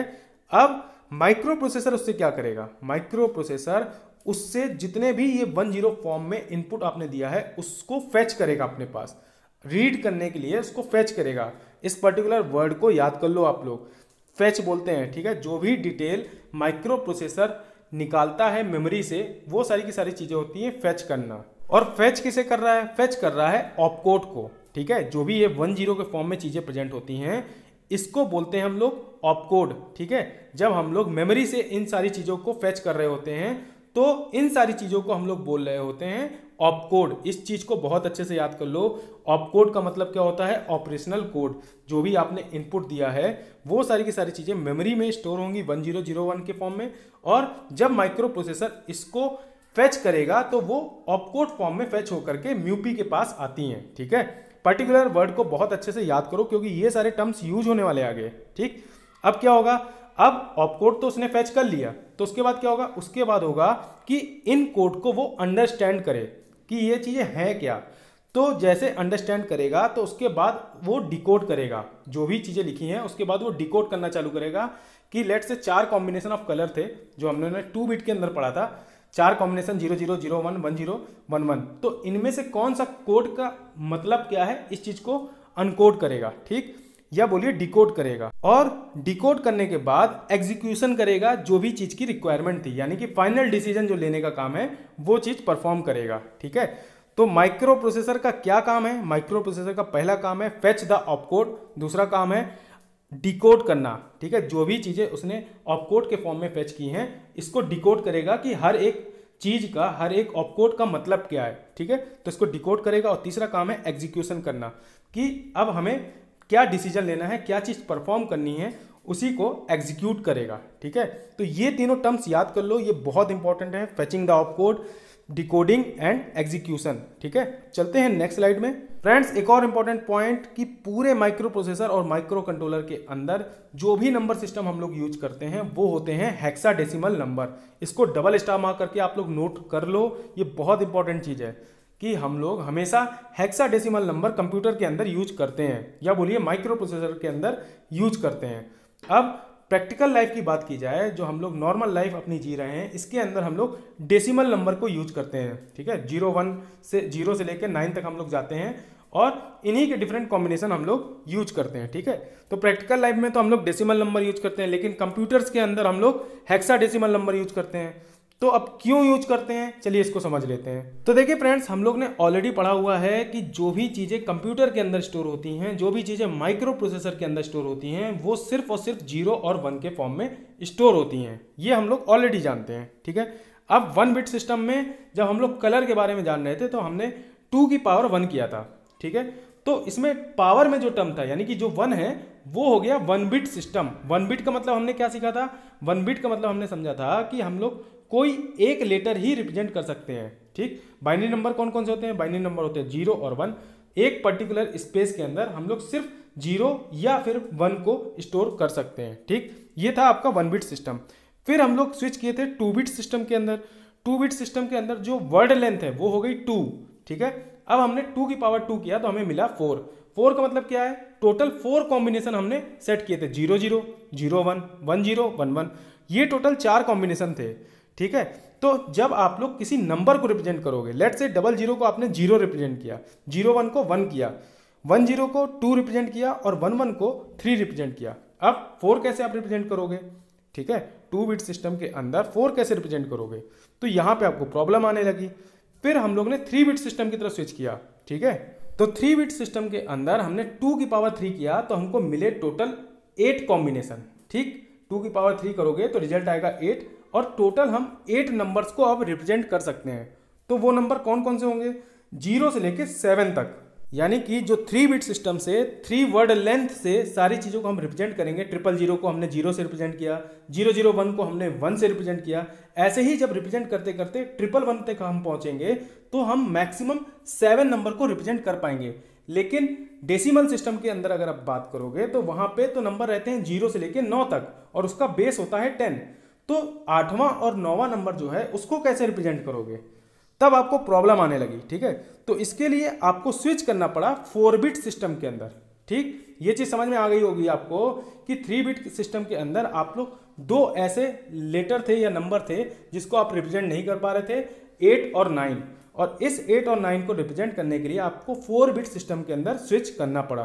अब माइक्रो प्रोसेसर उससे क्या करेगा, माइक्रो प्रोसेसर उससे जितने भी ये वन जीरो फॉर्म में इनपुट आपने दिया है उसको फेच करेगा, अपने पास रीड करने के लिए उसको फेच करेगा। इस पर्टिकुलर वर्ड को याद कर लो आप लोग, फेच बोलते हैं, ठीक है। जो भी डिटेल माइक्रो प्रोसेसर निकालता है मेमोरी से वो सारी की सारी चीजें होती हैं फेच करना। और फेच किसे कर रहा है, फेच कर रहा है ऑपकोड को, ठीक है। जो भी ये वन जीरो के फॉर्म में चीजें प्रेजेंट होती हैं इसको बोलते हैं हम लोग ऑपकोड, ठीक है। जब हम लोग मेमोरी से इन सारी चीजों को फेच कर रहे होते हैं तो इन सारी चीजों को हम लोग बोल रहे होते हैं ऑपकोड। इस चीज को बहुत अच्छे से याद कर लो। ऑपकोड का मतलब क्या होता है, ऑपरेशनल कोड। जो भी आपने इनपुट दिया है वो सारी की सारी चीजें मेमोरी में स्टोर होंगी वन जीरो जीरो वन के फॉर्म में, और जब माइक्रो प्रोसेसर इसको फेच करेगा तो वो ऑपकोड फॉर्म में फेच होकर के म्यूपी के पास आती हैं, ठीक है। पर्टिकुलर वर्ड को बहुत अच्छे से याद करो क्योंकि ये सारे टर्म्स यूज होने वाले आगे, ठीक। अब क्या होगा, अब ऑपकोड तो उसने फेच कर लिया, तो उसके बाद क्या होगा, उसके बाद होगा कि इन कोड को वो अंडरस्टैंड करे कि ये चीजें हैं क्या। तो जैसे अंडरस्टैंड करेगा तो उसके बाद वो डिकोड करेगा, जो भी चीजें लिखी हैं उसके बाद वो डिकोड करना चालू करेगा कि लेट से चार कॉम्बिनेशन ऑफ कलर थे जो हमने टू बिट के अंदर पढ़ा था, चार combination zero zero zero one one zero one one, तो इनमें से कौन सा कोड का मतलब क्या है इस चीज को अनकोड करेगा, ठीक, या बोलिए डिकोड करेगा। और डिकोड करने के बाद एग्जीक्यूशन करेगा, जो भी चीज की रिक्वायरमेंट थी, यानी कि फाइनल डिसीजन जो लेने का काम है वो चीज परफॉर्म करेगा, ठीक है। तो माइक्रो प्रोसेसर का क्या काम है, माइक्रो प्रोसेसर का पहला काम है फेच द ऑपकोड, दूसरा काम है डिकोड करना, ठीक है। जो भी चीजें उसने ऑपकोड के फॉर्म में फेच की हैं इसको डिकोड करेगा कि हर एक चीज का, हर एक ऑपकोड का मतलब क्या है, ठीक है। तो इसको डिकोड करेगा। और तीसरा काम है एग्जीक्यूशन करना कि अब हमें क्या डिसीजन लेना है, क्या चीज परफॉर्म करनी है, उसी को एग्जीक्यूट करेगा, ठीक है। तो ये तीनों टर्म्स याद कर लो, ये बहुत इंपॉर्टेंट है, fetching the opcode, decoding and execution, ठीक है। चलते हैं नेक्स्ट स्लाइड में। फ्रेंड्स, एक और इंपॉर्टेंट पॉइंट कि पूरे माइक्रो प्रोसेसर और माइक्रो कंट्रोलर के अंदर जो भी नंबर सिस्टम हम लोग यूज करते हैं वो होते हैं हेक्साडेसिमल नंबर। इसको डबल स्टार मार्क करके आप लोग नोट कर लो, ये बहुत इंपॉर्टेंट चीज है कि हम लोग हमेशा हेक्साडेसिमल नंबर कंप्यूटर के अंदर यूज करते हैं, या बोलिए माइक्रो प्रोसेसर के अंदर यूज करते हैं। अब प्रैक्टिकल लाइफ की बात की जाए, जो हम लोग नॉर्मल लाइफ अपनी जी रहे हैं इसके अंदर हम लोग डेसिमल नंबर को यूज करते हैं, ठीक है। जीरो वन से जीरो से लेकर नाइन तक हम लोग जाते हैं और इन्हीं के डिफरेंट कॉम्बिनेशन हम लोग यूज करते हैं, ठीक है। तो प्रैक्टिकल लाइफ में तो हम लोग डेसिमल नंबर यूज करते हैं, लेकिन कंप्यूटर्स के अंदर हम लोग हेक्साडेसिमल नंबर यूज करते हैं। तो अब क्यों यूज करते हैं, चलिए इसको समझ लेते हैं। तो देखिए फ्रेंड्स, हम लोग ने ऑलरेडी पढ़ा हुआ है कि जो भी चीजें कंप्यूटर के अंदर स्टोर होती हैं, जो भी चीजें माइक्रो प्रोसेसर के अंदर स्टोर होती हैं, वो सिर्फ और सिर्फ जीरो और वन के फॉर्म में स्टोर होती हैं। ये हम लोग ऑलरेडी जानते हैं, ठीक है। अब वन बिट सिस्टम में जब हम लोग कलर के बारे में जान रहे थे तो हमने टू की पावर वन किया था, ठीक है। तो इसमें पावर में जो टर्म था, यानी कि जो वन है वो हो गया one bit system. One bit का मतलब हमने क्या सीखा था, वन बिट का मतलब हमने समझा था कि हम लोग कोई एक लेटर ही रिप्रेजेंट कर सकते हैं, ठीक। बाइनरी नंबर कौन कौन से होते हैं, बाइनरी नंबर होते हैं जीरो और वन। एक पर्टिकुलर स्पेस के अंदर हम लोग सिर्फ जीरो या फिर वन को स्टोर कर सकते हैं, ठीक। ये था आपका वन बिट सिस्टम। फिर हम लोग स्विच किए थे टू बिट सिस्टम के अंदर। टू बिट सिस्टम के अंदर जो वर्ड लेंथ है वो हो गई टू, ठीक है। अब हमने टू की पावर टू किया तो हमें मिला फोर। फोर का मतलब क्या है, टोटल फोर कॉम्बिनेशन हमने सेट किए थे, zero zero zero one one zero one one, ये टोटल चार कॉम्बिनेशन थे, ठीक है। तो जब आप लोग किसी नंबर को रिप्रेजेंट करोगे, लेट से डबल जीरो को आपने जीरो रिप्रेजेंट किया, जीरो वन को वन किया, वन जीरो को टू रिप्रेजेंट किया और वन वन को थ्री रिप्रेजेंट किया। अब फोर कैसे आप रिप्रेजेंट करोगे, ठीक है। टू बिट सिस्टम के अंदर फोर कैसे रिप्रेजेंट करोगे, तो यहां पे आपको प्रॉब्लम आने लगी। फिर हम लोग ने थ्री बिट सिस्टम की तरफ स्विच किया, ठीक है। तो थ्री बिट सिस्टम के अंदर हमने टू की पावर थ्री किया तो हमको मिले टोटल एट कॉम्बिनेशन, ठीक। टू की पावर थ्री करोगे तो रिजल्ट आएगा एट, और टोटल हम एट नंबर्स को अब रिप्रेजेंट कर सकते हैं। तो वो नंबर कौन कौन से होंगे, जीरो से लेके सेवन तक, यानी कि जो थ्री बिट सिस्टम से थ्री वर्ड लेंथ से सारी चीज़ों को हम रिप्रेजेंट करेंगे। ट्रिपल जीरो को हमने जीरो से रिप्रेजेंट किया, जीरो जीरो वन को हमने वन से रिप्रेजेंट किया। ऐसे ही जब रिप्रेजेंट करते करते ट्रिपल वन तक हम पहुंचेंगे तो हम मैक्सिमम सेवन नंबर को रिप्रेजेंट कर पाएंगे। लेकिन डेसिमल सिस्टम के अंदर अगर आप बात करोगे तो वहां पे तो नंबर रहते हैं जीरो से लेके नौ तक और उसका बेस होता है टेन। तो आठवां और नौवां नंबर जो है उसको कैसे रिप्रेजेंट करोगे, तब आपको प्रॉब्लम आने लगी, ठीक है। तो इसके लिए आपको स्विच करना पड़ा फोर बिट सिस्टम के अंदर, ठीक। ये चीज समझ में आ गई होगी आपको कि थ्री बिट सिस्टम के अंदर आप लोग दो ऐसे लेटर थे या नंबर थे जिसको आप रिप्रेजेंट नहीं कर पा रहे थे, एट और नाइन, और इस एट और नाइन को रिप्रेजेंट करने के लिए आपको फोर बिट सिस्टम के अंदर स्विच करना पड़ा।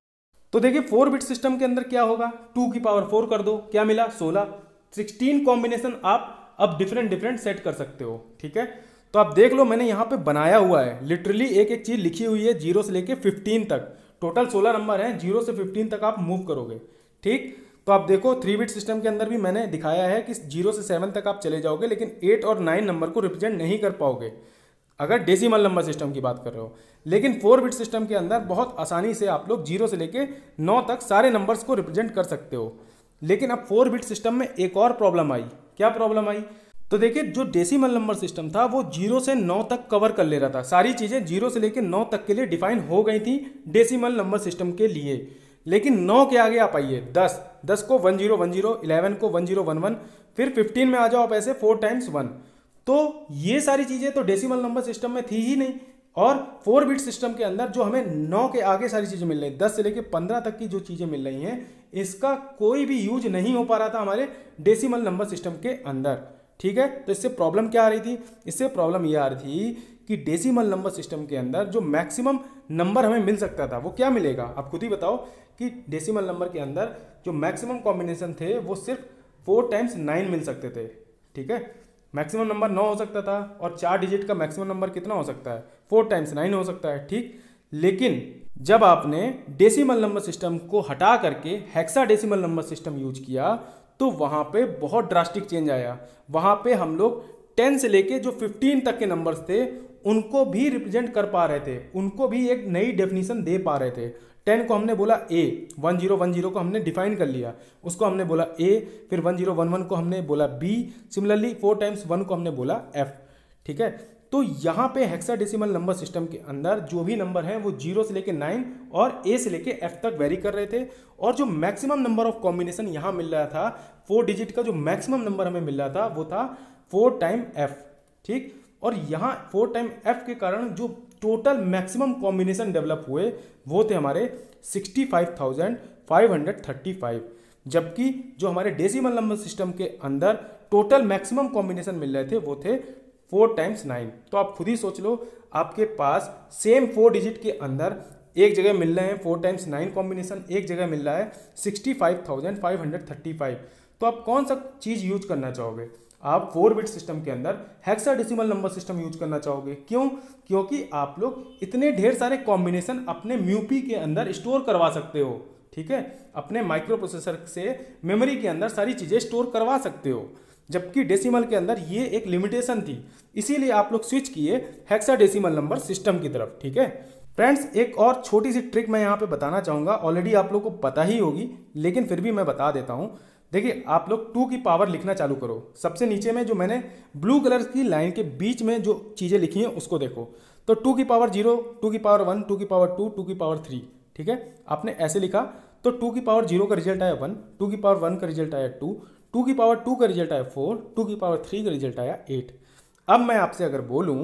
तो देखिए फोर बिट सिस्टम के अंदर क्या होगा, टू की पावर फोर कर दो, क्या मिला सोलह। सिक्सटीन कॉम्बिनेशन आप अब डिफरेंट डिफरेंट सेट कर सकते हो, ठीक है। तो आप देख लो मैंने यहाँ पे बनाया हुआ है, लिटरली एक एक चीज लिखी हुई है, जीरो से लेके फिफ्टीन तक, टोटल सोलह नंबर हैं, जीरो से फिफ्टीन तक आप मूव करोगे, ठीक। तो आप देखो थ्री बिट सिस्टम के अंदर भी मैंने दिखाया है कि जीरो से सेवन तक आप चले जाओगे, लेकिन एट और नाइन नंबर को रिप्रेजेंट नहीं कर पाओगे अगर डेसिमल नंबर सिस्टम की बात कर रहे हो। लेकिन फोर बिट सिस्टम के अंदर बहुत आसानी से आप लोग जीरो से लेके नौ तक सारे नंबर्स को रिप्रेजेंट कर सकते हो। लेकिन अब फोर बिट सिस्टम में एक और प्रॉब्लम आई। क्या प्रॉब्लम आई? तो देखिए जो डेसिमल नंबर सिस्टम था वो जीरो से नौ तक कवर कर ले रहा था, सारी चीज़ें जीरो से लेके नौ तक के लिए डिफाइन हो गई थी डेसिमल नंबर सिस्टम के लिए। लेकिन नौ के आगे आप आइए, दस, दस को one zero one zero, eleven को वन जीरो वन वन, फिर फिफ्टीन में आ जाओ आप ऐसे फोर टाइम्स वन। तो ये सारी चीज़ें तो डेसिमल नंबर सिस्टम में थी ही नहीं। और फोर बिट सिस्टम के अंदर जो हमें नौ के आगे सारी चीज़ें मिल रही, दस से लेके पंद्रह तक की जो चीज़ें मिल रही हैं, इसका कोई भी यूज नहीं हो पा रहा था हमारे डेसिमल नंबर सिस्टम के अंदर, ठीक है। तो इससे प्रॉब्लम क्या आ रही थी? इससे प्रॉब्लम ये आ रही थी कि डेसिमल नंबर सिस्टम के अंदर जो मैक्सिमम नंबर हमें मिल सकता था वो क्या मिलेगा, आप खुद ही बताओ। कि डेसिमल नंबर के अंदर जो मैक्सिमम कॉम्बिनेशन थे वो सिर्फ फोर टाइम्स नाइन मिल सकते थे, ठीक है। मैक्सिमम नंबर नौ हो सकता था, और चार डिजिट का मैक्सिमम नंबर कितना हो सकता है? फोर टाइम्स नाइन हो सकता है, ठीक। लेकिन जब आपने डेसिमल नंबर सिस्टम को हटा करके हेक्साडेसिमल नंबर सिस्टम यूज किया तो वहाँ पे बहुत ड्रास्टिक चेंज आया। वहाँ पे हम लोग टेन से लेके जो फिफ्टीन तक के नंबर्स थे उनको भी रिप्रेजेंट कर पा रहे थे, उनको भी एक नई डेफिनेशन दे पा रहे थे। टेन को हमने बोला A, one zero one zero को हमने डिफाइन कर लिया, उसको हमने बोला ए, फिर वन जीरो वन वन को हमने बोला B, similarly four times one को हमने बोला एफ, ठीक है। तो यहाँ पे हेक्साडेसिमल नंबर सिस्टम के अंदर जो भी नंबर हैं वो जीरो से लेके नाइन और ए से लेके एफ तक वेरी कर रहे थे। और जो मैक्सिमम नंबर ऑफ कॉम्बिनेशन यहाँ मिल रहा था, फोर डिजिट का जो मैक्सिमम नंबर हमें मिल रहा था वो था फोर टाइम एफ, ठीक। और यहाँ फोर टाइम एफ के कारण जो टोटल मैक्सिमम कॉम्बिनेशन डेवलप हुए वो थे हमारे sixty five thousand five hundred thirty five, जबकि जो हमारे डेसिमल नंबर सिस्टम के अंदर टोटल मैक्सिमम कॉम्बिनेशन मिल रहे थे वो थे फोर टाइम्स नाइन। तो आप खुद ही सोच लो, आपके पास सेम फोर डिजिट के अंदर एक जगह मिल रहे हैं फोर टाइम्स नाइन कॉम्बिनेशन, एक जगह मिल रहा है sixty five thousand five hundred thirty five. तो आप कौन सा चीज़ यूज करना चाहोगे? आप फोर बिट सिस्टम के अंदर हेक्साडेसिमल नंबर सिस्टम यूज करना चाहोगे। क्यों? क्योंकि आप लोग इतने ढेर सारे कॉम्बिनेशन अपने म्यूपी के अंदर स्टोर करवा सकते हो, ठीक है। अपने माइक्रो प्रोसेसर से मेमोरी के अंदर सारी चीज़ें स्टोर करवा सकते हो, जबकि डेसिमल के अंदर ये एक लिमिटेशन थी, इसीलिए आप लोग स्विच किए हेक्साडेसिमल नंबर सिस्टम की तरफ, ठीक है। फ्रेंड्स एक और छोटी सी ट्रिक मैं यहाँ पे बताना चाहूँगा, ऑलरेडी आप लोग को पता ही होगी लेकिन फिर भी मैं बता देता हूँ। देखिए आप लोग टू की पावर लिखना चालू करो। सबसे नीचे में जो मैंने ब्लू कलर की लाइन के बीच में जो चीज़ें लिखी हैं उसको देखो। तो टू की पावर जीरो, टू की पावर वन, टू की पावर टू, टू की पावर थ्री, ठीक है। आपने ऐसे लिखा तो टू की पावर जीरो का रिजल्ट आया वन, टू की पावर वन का रिजल्ट आया टू, टू की पावर टू का रिजल्ट आया फोर, टू की पावर थ्री का रिजल्ट आया एट। अब मैं आपसे अगर बोलूँ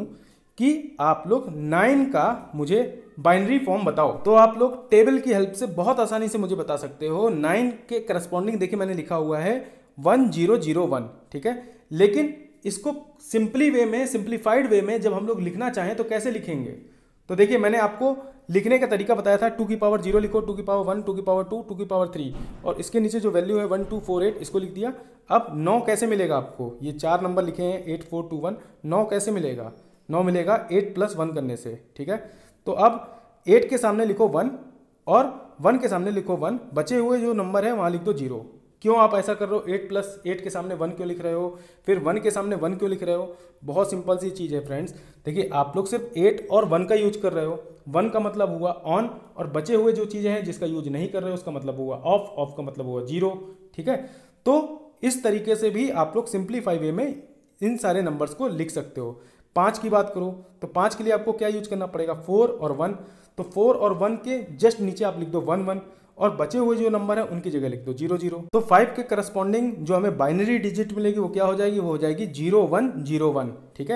कि आप लोग नाइन का मुझे बाइनरी फॉर्म बताओ, तो आप लोग टेबल की हेल्प से बहुत आसानी से मुझे बता सकते हो। नाइन के करस्पॉन्डिंग देखिए मैंने लिखा हुआ है वन जीरो जीरो वन, ठीक है। लेकिन इसको सिंपली वे में, सिंप्लीफाइड वे में जब हम लोग लिखना चाहें तो कैसे लिखेंगे? तो देखिए मैंने आपको लिखने का तरीका बताया था, टू की पावर जीरो लिखो, टू की पावर वन, टू की पावर टू, टू की पावर थ्री, और इसके नीचे जो वैल्यू है वन टू फोर एट इसको लिख दिया। अब नौ कैसे मिलेगा आपको? ये चार नंबर लिखे हैं एट फोर टू वन, नौ कैसे मिलेगा? नौ मिलेगा एट प्लस वन करने से, ठीक है। तो अब एट के सामने लिखो वन और वन के सामने लिखो वन, बचे हुए जो नंबर है वहाँ लिख दो जीरो। क्यों आप ऐसा कर रहे हो? एट प्लस एट के सामने वन क्यों लिख रहे हो? फिर वन के सामने वन क्यों लिख रहे हो? बहुत सिंपल सी चीज़ है फ्रेंड्स। देखिए आप लोग सिर्फ एट और वन का यूज कर रहे हो। वन का मतलब हुआ ऑन, और बचे हुए जो चीज़ें हैं जिसका यूज नहीं कर रहे हो उसका मतलब हुआ ऑफ, ऑफ का मतलब हुआ जीरो, ठीक है। तो इस तरीके से भी आप लोग सिंप्लीफाई वे में इन सारे नंबर्स को लिख सकते हो। पाँच की बात करो तो पाँच के लिए आपको क्या यूज करना पड़ेगा? फोर और वन। तो फोर और वन के जस्ट नीचे आप लिख दो वन वन, और बचे हुए जो नंबर है उनकी जगह लिख दो जीरो जीरो। तो फाइव के करस्पॉन्डिंग जो हमें बाइनरी डिजिट मिलेगी वो क्या हो जाएगी? वो हो जाएगी जीरो वन जीरो वन, ठीक है।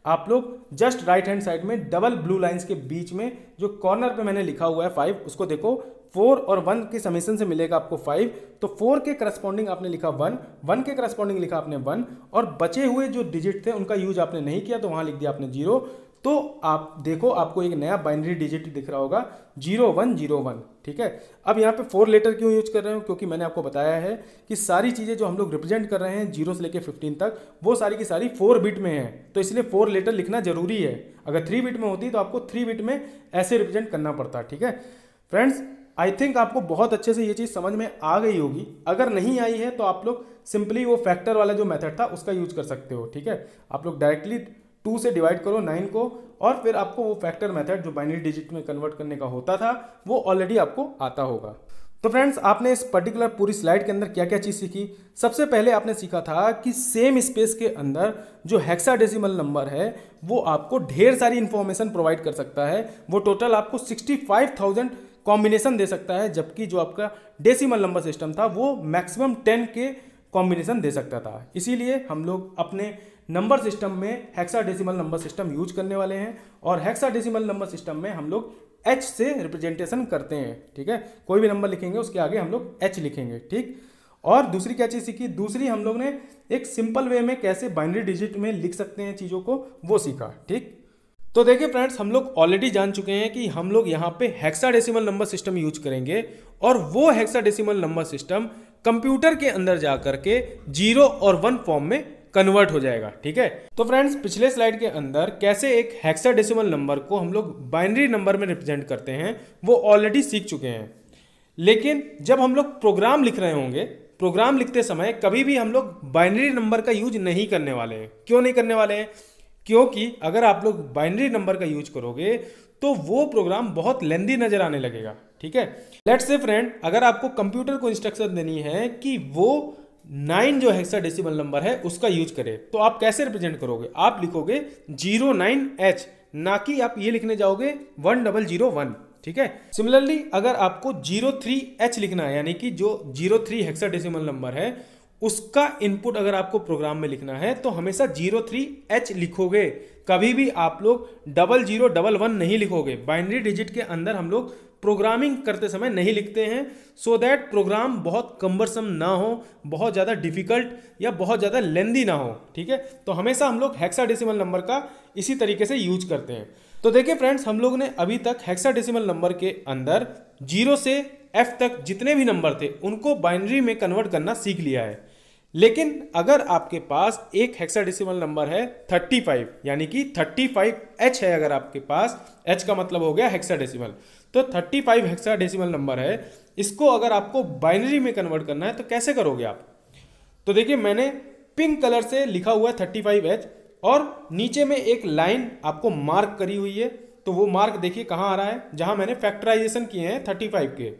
आप लोग जस्ट राइट हैंड साइड में डबल ब्लू लाइंस के बीच में जो कॉर्नर पे मैंने लिखा हुआ है फाइव, उसको देखो। फोर और वन के समेशन से मिलेगा आपको फाइव, तो फोर के करस्पॉन्डिंग आपने लिखा वन, वन के करस्पॉन्डिंग लिखा आपने वन, और बचे हुए जो डिजिट थे उनका यूज आपने नहीं किया तो वहां लिख दिया आपने जीरो। तो आप देखो आपको एक नया बाइनरी डिजिट दिख रहा होगा जीरो वन जीरो वन, ठीक है। अब यहाँ पे फोर लेटर क्यों यूज कर रहे हो, क्योंकि मैंने आपको बताया है कि सारी चीज़ें जो हम लोग रिप्रेजेंट कर रहे हैं जीरो से लेकर फिफ्टीन तक वो सारी की सारी फोर बिट में है, तो इसलिए फोर लेटर लिखना जरूरी है। अगर थ्री बिट में होती तो आपको थ्री बिट में ऐसे रिप्रेजेंट करना पड़ता, ठीक है। फ्रेंड्स आई थिंक आपको बहुत अच्छे से ये चीज़ समझ में आ गई होगी। अगर नहीं आई है तो आप लोग सिंपली वो फैक्टर वाला जो मेथड था उसका यूज कर सकते हो, ठीक है। आप लोग डायरेक्टली टू से डिवाइड करो नाइन को, और फिर आपको वो फैक्टर मेथड जो बाइनरी डिजिट में कन्वर्ट करने का होता था वो ऑलरेडी आपको आता होगा। तो फ्रेंड्स आपने इस पर्टिकुलर पूरी स्लाइड के अंदर क्या क्या चीज़ सीखी। सबसे पहले आपने सीखा था कि सेम स्पेस के अंदर जो हेक्साडेसिमल नंबर है वो आपको ढेर सारी इंफॉर्मेशन प्रोवाइड कर सकता है। वो टोटल आपको सिक्सटी फाइव थाउजेंड कॉम्बिनेशन दे सकता है, जबकि जो आपका डेसिमल नंबर सिस्टम था वो मैक्सिमम टेन के कॉम्बिनेशन दे सकता था। इसीलिए हम लोग अपने नंबर सिस्टम में हेक्साडेसिमल नंबर सिस्टम यूज करने वाले हैं, और हेक्साडेसिमल नंबर सिस्टम में हम लोग एच से रिप्रेजेंटेशन करते हैं, ठीक है। कोई भी नंबर लिखेंगे उसके आगे हम लोग एच लिखेंगे, ठीक। और दूसरी क्या चीज़ सीखी, दूसरी हम लोग ने एक सिंपल वे में कैसे बाइनरी डिजिट में लिख सकते हैं चीज़ों को, वो सीखा, ठीक। तो देखिए फ्रेंड्स हम लोग ऑलरेडी जान चुके हैं कि हम लोग यहाँ पे हेक्साडेसिमल नंबर सिस्टम यूज करेंगे, और वो हेक्साडेसिमल नंबर सिस्टम कंप्यूटर के अंदर जा करके जीरो और वन फॉर्म में कन्वर्ट हो जाएगा, ठीक है। तो फ्रेंड्स पिछले स्लाइड के अंदर कैसे एक हेक्साडेसिमल नंबर को हम लोग बाइनरी नंबर में रिप्रेजेंट करते हैं वो ऑलरेडी सीख चुके हैं। लेकिन जब हम लोग प्रोग्राम लिख रहे होंगे, प्रोग्राम लिखते समय कभी भी हम लोग बाइनरी नंबर का यूज नहीं करने वाले हैं। क्यों नहीं करने वाले हैं, क्योंकि अगर आप लोग बाइनरी नंबर का यूज करोगे तो वो प्रोग्राम बहुत लेंदी नजर आने लगेगा, ठीक है। लेट्स से फ्रेंड अगर आपको कंप्यूटर को इंस्ट्रक्शन देनी है कि वो नाइन जो हेक्साडेसिमल नंबर है उसका यूज करे, तो आप कैसे रिप्रेजेंट करोगे, आप लिखोगे जीरो नाइन एच, ना कि आप ये लिखने जाओगे वन डबल जीरो वन, ठीक है। सिमिलरली अगर आपको जीरो थ्री एच लिखना है, यानी कि जो जीरो थ्री हेक्साडेसिमल नंबर है उसका इनपुट अगर आपको प्रोग्राम में लिखना है तो हमेशा जीरो थ्री एच लिखोगे। कभी भी आप लोग डबल जीरो डबल वन नहीं लिखोगे। बाइनरी डिजिट के अंदर हम लोग प्रोग्रामिंग करते समय नहीं लिखते हैं, सो दैट प्रोग्राम बहुत कम्बरसम ना हो, बहुत ज़्यादा डिफिकल्ट या बहुत ज़्यादा लेंदी ना हो, ठीक है। तो हमेशा हम लोग हेक्साडेसिमल नंबर का इसी तरीके से यूज करते हैं। तो देखिए फ्रेंड्स हम लोग ने अभी तक हेक्साडेसिमल नंबर के अंदर जीरो से एफ तक जितने भी नंबर थे उनको बाइनरी में कन्वर्ट करना सीख लिया है। लेकिन अगर आपके पास एक हेक्साडेसिमल नंबर है थर्टी फाइव, यानी कि थर्टी फाइव एच है, अगर आपके पास एच का मतलब हो गया हेक्साडेसिमल, तो थर्टी फाइव हेक्साडेसिमल नंबर है, इसको अगर आपको बाइनरी में कन्वर्ट करना है तो कैसे करोगे आप। तो देखिए मैंने पिंक कलर से लिखा हुआ है थर्टी फाइव एच, और नीचे में एक लाइन आपको मार्क करी हुई है, तो वो मार्क देखिए कहाँ आ रहा है, जहां मैंने फैक्टराइजेशन किए हैं थर्टी फाइव के।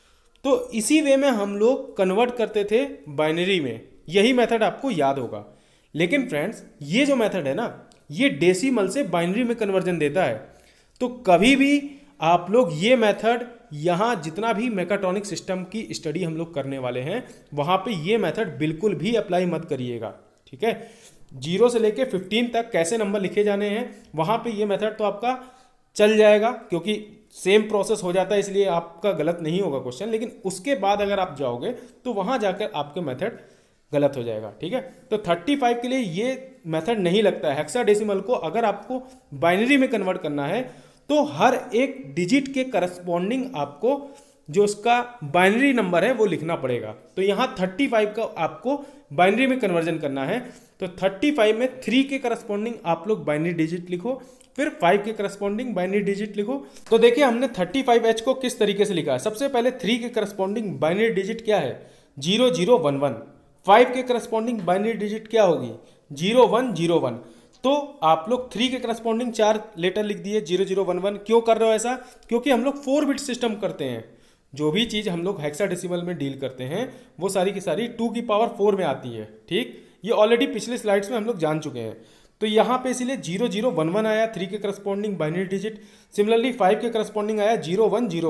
तो इसी वे में हम लोग कन्वर्ट करते थे बाइनरी में, यही मेथड आपको याद होगा। लेकिन फ्रेंड्स ये जो मेथड है ना, ये डेसिमल से बाइनरी में कन्वर्जन देता है। तो कभी भी आप लोग ये मेथड, यहाँ जितना भी मेकाट्रॉनिक सिस्टम की स्टडी हम लोग करने वाले हैं वहाँ पे ये मेथड बिल्कुल भी अप्लाई मत करिएगा, ठीक है। जीरो से लेके फिफ्टीन तक कैसे नंबर लिखे जाने हैं वहाँ पे ये मेथड तो आपका चल जाएगा, क्योंकि सेम प्रोसेस हो जाता है, इसलिए आपका गलत नहीं होगा क्वेश्चन। लेकिन उसके बाद अगर आप जाओगे तो वहाँ जाकर आपके मेथड गलत हो जाएगा, ठीक है। तो थर्टी फाइव के लिए ये मेथड नहीं लगता है। हेक्साडेसिमल को अगर आपको बाइनरी में कन्वर्ट करना है तो हर एक डिजिट के करस्पॉन्डिंग आपको जो उसका बाइनरी नंबर है वो लिखना पड़ेगा। तो यहाँ थर्टी फाइव का आपको बाइनरी में कन्वर्जन करना है, तो थर्टी फाइव में थ्री के करस्पॉन्डिंग आप लोग बाइनरी डिजिट लिखो, फिर फाइव के करस्पॉन्डिंग बाइनरी डिजिट लिखो। तो देखिए हमने थर्टी फाइव एच को किस तरीके से लिखा है। सबसे पहले थ्री के करस्पॉन्डिंग बाइनरी डिजिट क्या है, zero zero one one. Five के करस्पॉन्डिंग बाइनरी डिजिट क्या होगी, जीरो वन जीरो वन। तो आप लोग थ्री के करस्पॉन्डिंग चार लेटर लिख दिए, जीरो जीरो वन वन। क्यों कर रहे हो ऐसा, क्योंकि हम लोग फोर बिट सिस्टम करते हैं। जो भी चीज़ हम लोग हेक्साडेसिमल में डील करते हैं वो सारी की सारी टू की पावर फोर में आती है, ठीक। ये ऑलरेडी पिछले स्लाइड्स में हम लोग जान चुके हैं। तो यहाँ पे इसीलिए जीरो जीरो वन वन आया थ्री के corresponding binary digit. Similarly five के करस्पॉन्डिंग आया जीरो वन जीरो वन।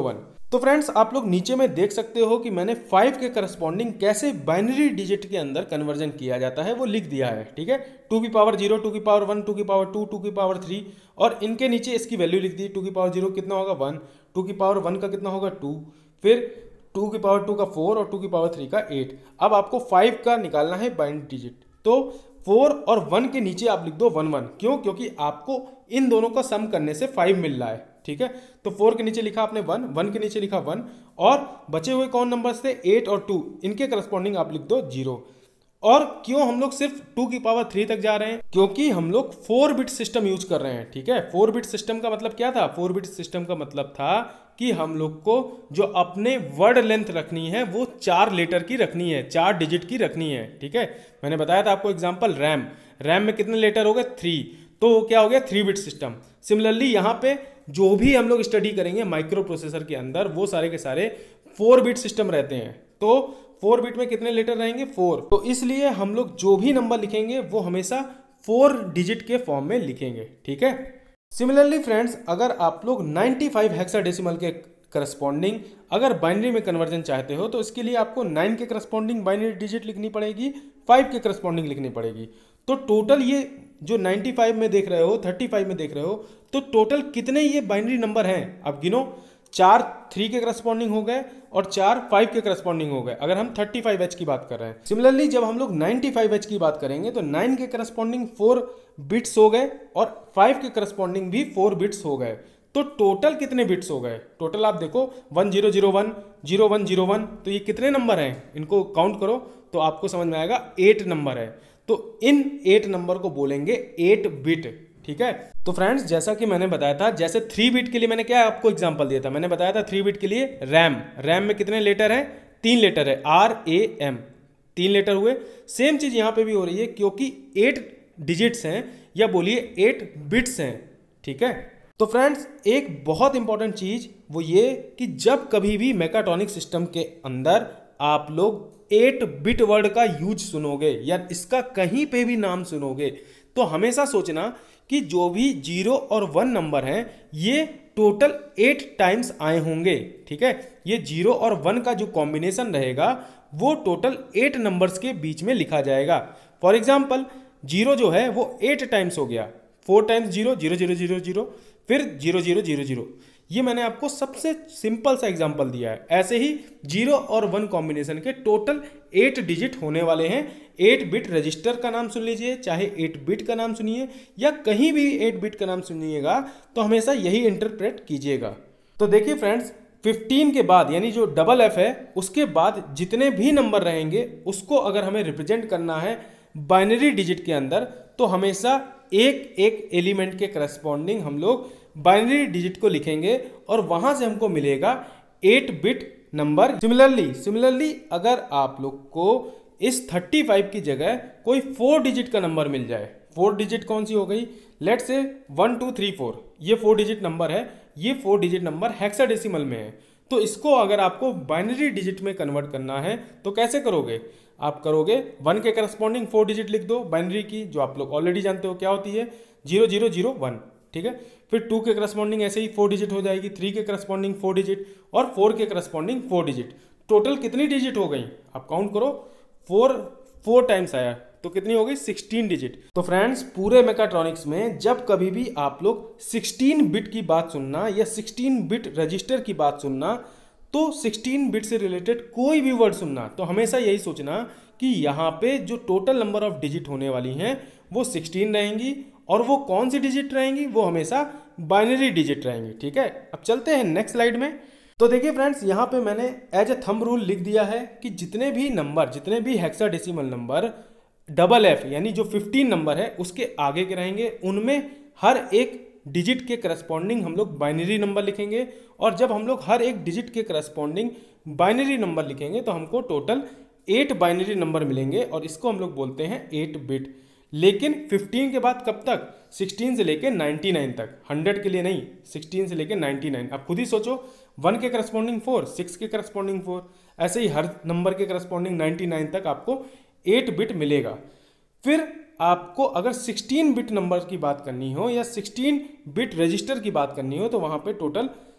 तो फ्रेंड्स आप लोग नीचे में देख सकते हो कि मैंने फाइव के करस्पॉन्डिंग कैसे बाइनरी डिजिट के अंदर कन्वर्जन किया जाता है वो लिख दिया है, ठीक है। टू की पावर जीरो, टू की पावर वन, टू की पावर टू, टू की पावर थ्री, और इनके नीचे इसकी वैल्यू लिख दी। टू की पावर जीरो कितना होगा वन, टू की पावर वन का कितना होगा टू, फिर टू की पावर टू का फोर और टू की पावर थ्री का एट। अब आपको फाइव का निकालना है बाइनरी डिजिट, तो फोर और वन के नीचे आप लिख दो वन वन, क्यों? क्योंकि आपको इन दोनों का सम करने से फाइव मिल रहा है, ठीक है। तो फोर के नीचे लिखा आपने वन, वन के नीचे लिखा वन, और बचे हुए कौन नंबर्स थे एट और टू, इनके करस्पॉन्डिंग आप लिख दो जीरो। और क्यों हम लोग सिर्फ टू की पावर थ्री तक जा रहे हैं? क्योंकि हम लोग फोर बिट सिस्टम यूज कर रहे हैं, ठीक है। फोर बिट सिस्टम का मतलब क्या था? फोर बिट सिस्टम का मतलब था कि हम लोग को जो अपने वर्ड लेंथ रखनी है वो चार लेटर की रखनी है, चार डिजिट की रखनी है, ठीक है। मैंने बताया था आपको एग्जांपल रैम, रैम में कितने लेटर हो गए थ्री, तो क्या हो गया थ्री बिट सिस्टम। सिमिलरली यहाँ पे जो भी हम लोग स्टडी करेंगे माइक्रो प्रोसेसर के अंदर वो सारे के सारे फोर बिट सिस्टम रहते हैं। तो फोर बिट में कितने लेटर रहेंगे? फोर। तो इसलिए हम लोग जो भी नंबर लिखेंगे वो हमेशा फोर डिजिट के फॉर्म में लिखेंगे, ठीक है। सिमिलरली फ्रेंड्स, अगर आप लोग नाइन्टी फाइव हेक्साडेसिमल के करस्पॉन्डिंग अगर बाइनरी में कन्वर्जन चाहते हो तो इसके लिए आपको नाइन के करस्पॉन्डिंग बाइनरी डिजिट लिखनी पड़ेगी, फाइव के करस्पॉन्डिंग लिखनी पड़ेगी। तो टोटल ये जो नाइन्टी फाइव में देख रहे हो, थर्टी फाइव में देख रहे हो, तो टोटल कितने ये बाइनरी नंबर हैं आप गिनो। चार थ्री के करस्पॉन्डिंग हो गए और चार फाइव के करस्पॉन्डिंग हो गए, अगर हम थर्टी फाइव एच की बात कर रहे हैं। सिमिलरली जब हम लोग नाइन्टी फाइव एच की बात करेंगे तो नाइन के करस्पॉन्डिंग फोर बिट्स हो गए और फाइव के करस्पॉन्डिंग भी फोर बिट्स हो गए। तो टोटल कितने बिट्स हो गए? टोटल आप देखो one zero zero one, zero one zero one, तो ये कितने नंबर हैं? इनको काउंट करो तो आपको समझ में आएगा एट नंबर है। तो इन एट नंबर को बोलेंगे एट बिट, ठीक है। तो फ्रेंड्स जैसा कि मैंने बताया था, जैसे थ्री बिट के लिए मैंने क्या आपको एग्जांपल दिया था, मैंने बताया था थ्री बिट के लिए रैम, रैम में कितने लेटर हैं? तीन लेटर है, आर ए एम, तीन लेटर हुए। सेम चीज यहां पे भी हो रही है क्योंकि एट डिजिट्स हैं या बोलिए एट बिट्स हैं, ठीक है। तो फ्रेंड्स एक बहुत इंपॉर्टेंट चीज वो ये कि जब कभी भी मेकाट्रॉनिक सिस्टम के अंदर आप लोग एट बिट वर्ड का यूज सुनोगे या इसका कहीं पे भी नाम सुनोगे तो हमेशा सोचना कि जो भी जीरो और वन नंबर हैं ये टोटल एट टाइम्स आए होंगे, ठीक है। ये जीरो और वन का जो कॉम्बिनेशन रहेगा वो टोटल एट नंबर्स के बीच में लिखा जाएगा। फॉर एग्जाम्पल जीरो जो है वो एट टाइम्स हो गया, four times zero, zero zero zero zero, फिर जीरो जीरो जीरो जीरो। ये मैंने आपको सबसे सिंपल सा एग्जांपल दिया है। ऐसे ही जीरो और वन कॉम्बिनेशन के टोटल एट डिजिट होने वाले हैं। एट बिट रजिस्टर का नाम सुन लीजिए, चाहे एट बिट का नाम सुनिए या कहीं भी एट बिट का नाम सुनिएगा तो हमेशा यही इंटरप्रेट कीजिएगा। तो देखिए फ्रेंड्स, फिफ्टीन के बाद यानी जो डबल एफ है उसके बाद जितने भी नंबर रहेंगे उसको अगर हमें रिप्रेजेंट करना है बाइनरी डिजिट के अंदर तो हमेशा एक एक एलिमेंट के करस्पॉन्डिंग हम लोग बाइनरी डिजिट को लिखेंगे और वहां से हमको मिलेगा eight bit number. Similarly similarly अगर आप लोग को इस थर्टी फाइव की जगह कोई फोर डिजिट का नंबर मिल जाए, फोर डिजिट कौन सी हो गई? Let's say one two three four, ये फोर डिजिट नंबर है, ये फोर डिजिट नंबर हेक्साडेसिमल में है। तो इसको अगर आपको बाइनरी डिजिट में कन्वर्ट करना है तो कैसे करोगे? आप करोगे वन के करस्पॉन्डिंग फोर डिजिट लिख दो बाइनरी की, जो आप लोग ऑलरेडी जानते हो क्या होती है, जीरो जीरो जीरो वन, ठीक है। फिर टू के करस्पॉन्डिंग ऐसे ही फोर डिजिट हो जाएगी, थ्री के करस्पॉन्डिंग फोर डिजिट और फोर के करस्पॉन्डिंग फोर डिजिट। टोटल कितनी डिजिट हो गई आप काउंट करो, फोर फोर टाइम्स आया तो कितनी हो गई? Sixteen digit. तो फ्रेंड्स पूरे मेकाट्रॉनिक्स में जब कभी भी आप लोग सिक्सटीन बिट की बात सुनना या सिक्सटीन बिट रजिस्टर की बात सुनना तो सिक्सटीन बिट से रिलेटेड कोई भी वर्ड सुनना तो हमेशा यही सोचना कि यहाँ पे जो टोटल नंबर ऑफ डिजिट होने वाली हैं वो सिक्सटीन रहेंगी और वो कौन सी डिजिट रहेंगी? वो हमेशा बाइनरी डिजिट रहेंगी, ठीक है। अब चलते हैं नेक्स्ट स्लाइड में। तो देखिए फ्रेंड्स यहाँ पे मैंने एज ए थंब रूल लिख दिया है कि जितने भी नंबर जितने भी हेक्साडेसिमल नंबर डबल एफ यानी जो फिफ्टीन नंबर है उसके आगे के रहेंगे, उनमें हर एक डिजिट के करस्पॉन्डिंग हम लोग बाइनरी नंबर लिखेंगे। और जब हम लोग हर एक डिजिट के करस्पॉन्डिंग बाइनरी नंबर लिखेंगे तो हमको टोटल एट बाइनरी नंबर मिलेंगे और इसको हम लोग बोलते हैं एट बिट। लेकिन फिफ्टीन के बाद कब तक? सिक्सटीन से लेके नाइन्टी नाइन तक, हंड्रेड के लिए नहीं, सिक्सटीन से लेके नाइन्टी नाइन। अब खुद ही सोचो, वन के करस्पॉन्डिंग फोर, सिक्स के करस्पॉन्डिंग फोर, ऐसे ही हर नंबर के करस्पॉन्डिंग नाइन्टी नाइन तक आपको एट बिट मिलेगा। फिर आपको अगर सिक्सटीन बिट नंबर की बात करनी हो या सिक्सटीन बिट रजिस्टर की बात करनी हो तो वहाँ पे टोटल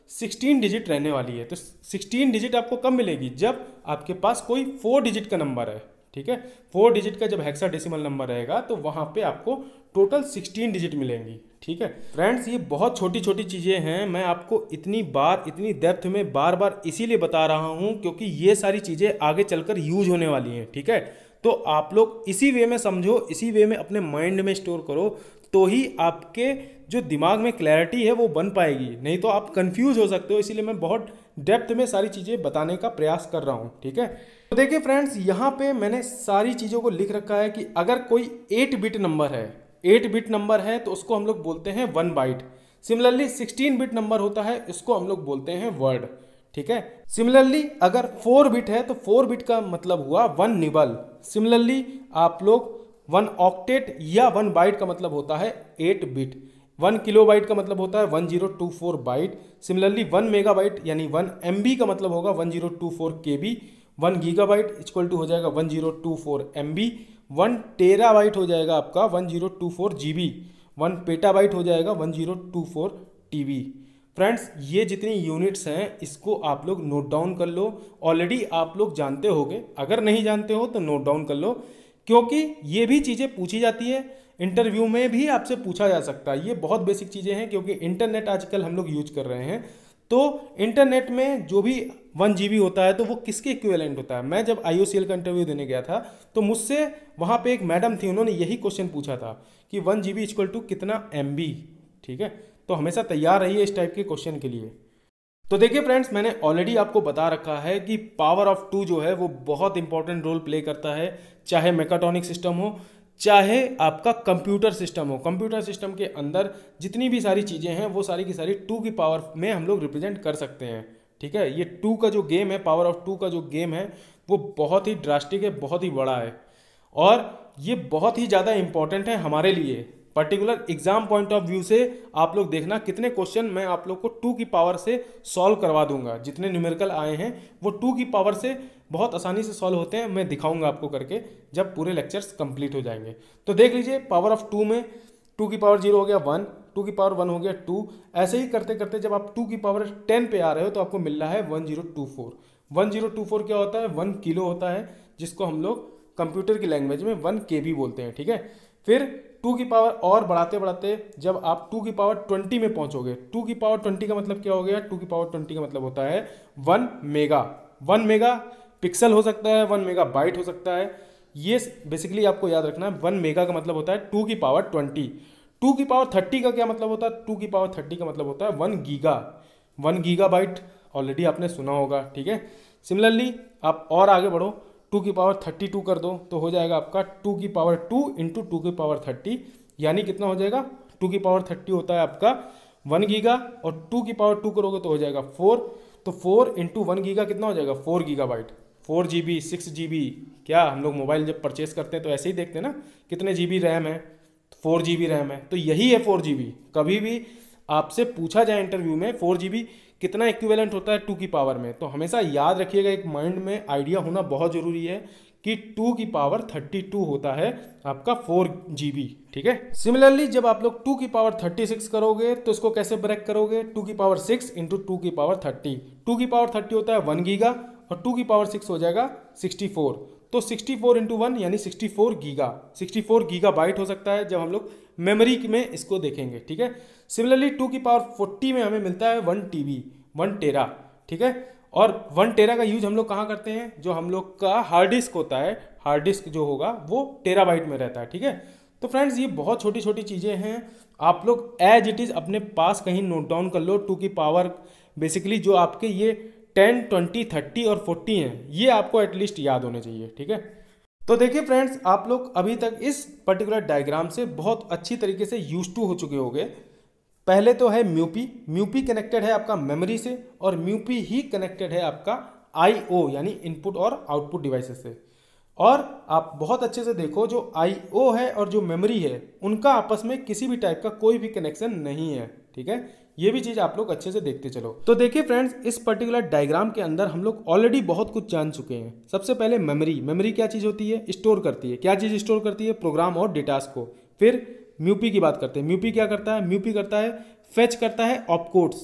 सिक्सटीन डिजिट रहने वाली है। तो सिक्सटीन डिजिट आपको कब मिलेगी? जब आपके पास कोई फोर डिजिट का नंबर है, ठीक है। फोर डिजिट का जब हेक्साडेसिमल नंबर रहेगा तो वहाँ पे आपको टोटल सिक्सटीन डिजिट मिलेंगी, ठीक है। फ्रेंड्स, ये बहुत छोटी छोटी चीज़ें हैं, मैं आपको इतनी बार इतनी डेप्थ में बार बार इसीलिए बता रहा हूँ क्योंकि ये सारी चीज़ें आगे चलकर यूज होने वाली हैं, ठीक है। तो आप लोग इसी वे में समझो, इसी वे में अपने माइंड में स्टोर करो, तो ही आपके जो दिमाग में क्लैरिटी है वो बन पाएगी, नहीं तो आप कंफ्यूज हो सकते हो। इसीलिए मैं बहुत डेप्थ में सारी चीज़ें बताने का प्रयास कर रहा हूँ, ठीक है। तो देखिए फ्रेंड्स, यहाँ पे मैंने सारी चीज़ों को लिख रखा है कि अगर कोई एट बिट नंबर है, एट बिट नंबर है तो उसको हम लोग बोलते हैं one byte. Similarly sixteen bit number होता है, इसको हम लोग बोलते हैं वर्ड, ठीक है। सिमिलरली अगर फोर बिट है तो फोर बिट का मतलब हुआ वन निबल। सिमिलरली आप लोग वन ऑक्टेट या वन बाइट का मतलब होता है eight bit. One kilobyte का मतलब होता है one zero two four byte. Similarly one megabyte यानी वन एम बी का मतलब होगा one zero two four K B. One gigabyte equal to हो जाएगा one zero two four M B. One terabyte हो जाएगा आपका one zero two four G B. One PETA bite हो जाएगा one zero two four T B. Friends, ये जितनी units हैं इसको आप लोग नोट डाउन कर लो। ऑलरेडी आप लोग जानते होगे, अगर नहीं जानते हो तो नोट डाउन कर लो, क्योंकि ये भी चीज़ें पूछी जाती है, इंटरव्यू में भी आपसे पूछा जा सकता है। ये बहुत बेसिक चीज़ें हैं क्योंकि इंटरनेट आजकल हम लोग यूज कर रहे हैं। तो इंटरनेट में जो भी वन जी बी होता है तो वो किसके इक्विवेलेंट होता है? मैं जब आई ओ सी एल का इंटरव्यू देने गया था तो मुझसे वहाँ पे एक मैडम थी, उन्होंने यही क्वेश्चन पूछा था कि one G B equal to कितना एम बी, ठीक है। तो हमेशा तैयार रहिए इस टाइप के क्वेश्चन के लिए। तो देखिए फ्रेंड्स, मैंने ऑलरेडी आपको बता रखा है कि पावर ऑफ टू जो है वो बहुत इंपॉर्टेंट रोल प्ले करता है, चाहे मेकाट्रॉनिक सिस्टम हो चाहे आपका कंप्यूटर सिस्टम हो। कंप्यूटर सिस्टम के अंदर जितनी भी सारी चीज़ें हैं वो सारी की सारी टू की पावर में हम लोग रिप्रेजेंट कर सकते हैं, ठीक है। ये टू का जो गेम है, पावर ऑफ टू का जो गेम है वो बहुत ही ड्रास्टिक है, बहुत ही बड़ा है और ये बहुत ही ज़्यादा इंपॉर्टेंट है हमारे लिए। Particular exam point of view से आप लोग देखना कितने क्वेश्चन मैं आप लोग को टू की पावर से सॉल्व करवा दूंगा। जितने न्यूमेरिकल आए हैं वो टू की पावर से बहुत आसानी से सॉल्व होते हैं, मैं दिखाऊंगा आपको करके जब पूरे लेक्चर्स कंप्लीट हो जाएंगे। तो देख लीजिए, पावर ऑफ टू में टू की पावर जीरो हो गया वन, टू की पावर वन हो गया टू। ऐसे ही करते करते जब आप टू की पावर टेन पे आ रहे हो तो आपको मिल रहा है one zero two four. One zero two four क्या होता है? वन किलो होता है, जिसको हम लोग कंप्यूटर की लैंग्वेज में वन के बी बोलते हैं, ठीक है। फिर टू की पावर और बढ़ाते बढ़ाते जब आप टू की पावर ट्वेंटी में पहुंचोगे, टू की पावर ट्वेंटी का मतलब क्या हो गया? टू की पावर ट्वेंटी का मतलब होता है one mega. One megapixel हो सकता है, वन मेगा बाइट हो सकता है। ये बेसिकली आपको याद रखना है। वन मेगा का मतलब होता है टू की पावर ट्वेंटी। टू की पावर थर्टी का क्या मतलब होता है? टू की पावर थर्टी का मतलब होता है one giga. One gigabyte already आपने सुना होगा, ठीक है। सिमिलरली आप और आगे बढ़ो, टू की पावर थर्टी टू कर दो तो हो जाएगा आपका टू की पावर टू इंटू टू की पावर थर्टी, यानी कितना हो जाएगा? टू की पावर थर्टी होता है आपका वन गीगा और टू की पावर टू करोगे तो हो जाएगा फोर। तो फोर इंटू वन गीगा कितना हो जाएगा? Four gigabyte. Four G B, six G B, क्या हम लोग मोबाइल जब परचेस करते हैं तो ऐसे ही देखते हैं ना कितने जी बी रैम है? फोर जी बी रैम है, तो यही है फोर जी बी। कभी भी आपसे पूछा जाए इंटरव्यू में फोर जी बी कितना इक्विवेलेंट होता है टू की पावर में, तो हमेशा याद रखिएगा, एक माइंड में आइडिया होना बहुत जरूरी है कि टू की पावर थर्टी टू होता है आपका फोर जी बी, ठीक है। सिमिलरली जब आप लोग टू की पावर थर्टी सिक्स करोगे तो इसको कैसे ब्रेक करोगे? टू की पावर सिक्स इंटू टू की पावर थर्टी। टू की पावर थर्टी होता है वन गीगा और टू की पावर सिक्स हो जाएगा सिक्सटी फोर। तो सिक्सटी फोर इंटू वन यानी sixty four giga. Sixty four gigabyte हो सकता है जब हम लोग मेमोरी में इसको देखेंगे, ठीक है। सिमिलरली टू की पावर फोर्टी में हमें मिलता है वन टीबी, वन टेरा, ठीक है। और वन टेरा का यूज हम लोग कहाँ करते हैं? जो हम लोग का हार्ड डिस्क होता है, हार्ड डिस्क जो होगा वो टेराबाइट में रहता है, ठीक है। तो फ्रेंड्स, ये बहुत छोटी छोटी चीज़ें हैं, आप लोग एज इट इज़ अपने पास कहीं नोट डाउन कर लो। टू की पावर बेसिकली जो आपके ये टेन, ट्वेंटी, थर्टी और फोर्टी हैं, ये आपको एटलीस्ट याद होने चाहिए, ठीक है। तो देखिए फ्रेंड्स, आप लोग अभी तक इस पर्टिकुलर डायग्राम से बहुत अच्छी तरीके से यूज टू हो चुके होंगे। पहले तो है म्यूपी। म्यूपी कनेक्टेड है आपका मेमोरी से और म्यूपी ही कनेक्टेड है आपका आई ओ यानी इनपुट और आउटपुट डिवाइसेस से। और आप बहुत अच्छे से देखो, जो आई ओ है और जो मेमोरी है उनका आपस में किसी भी टाइप का कोई भी कनेक्शन नहीं है, ठीक है। ये भी चीज़ आप लोग अच्छे से देखते चलो। तो देखिए फ्रेंड्स, इस पर्टिकुलर डायग्राम के अंदर हम लोग ऑलरेडी बहुत कुछ जान चुके हैं। सबसे पहले मेमोरी। मेमोरी क्या चीज़ होती है? स्टोर करती है। क्या चीज़ स्टोर करती है? प्रोग्राम और डेटास को। फिर म्यूपी की बात करते हैं। म्यूपी क्या करता है? म्यूपी करता है फेच करता है ऑपकोड्स।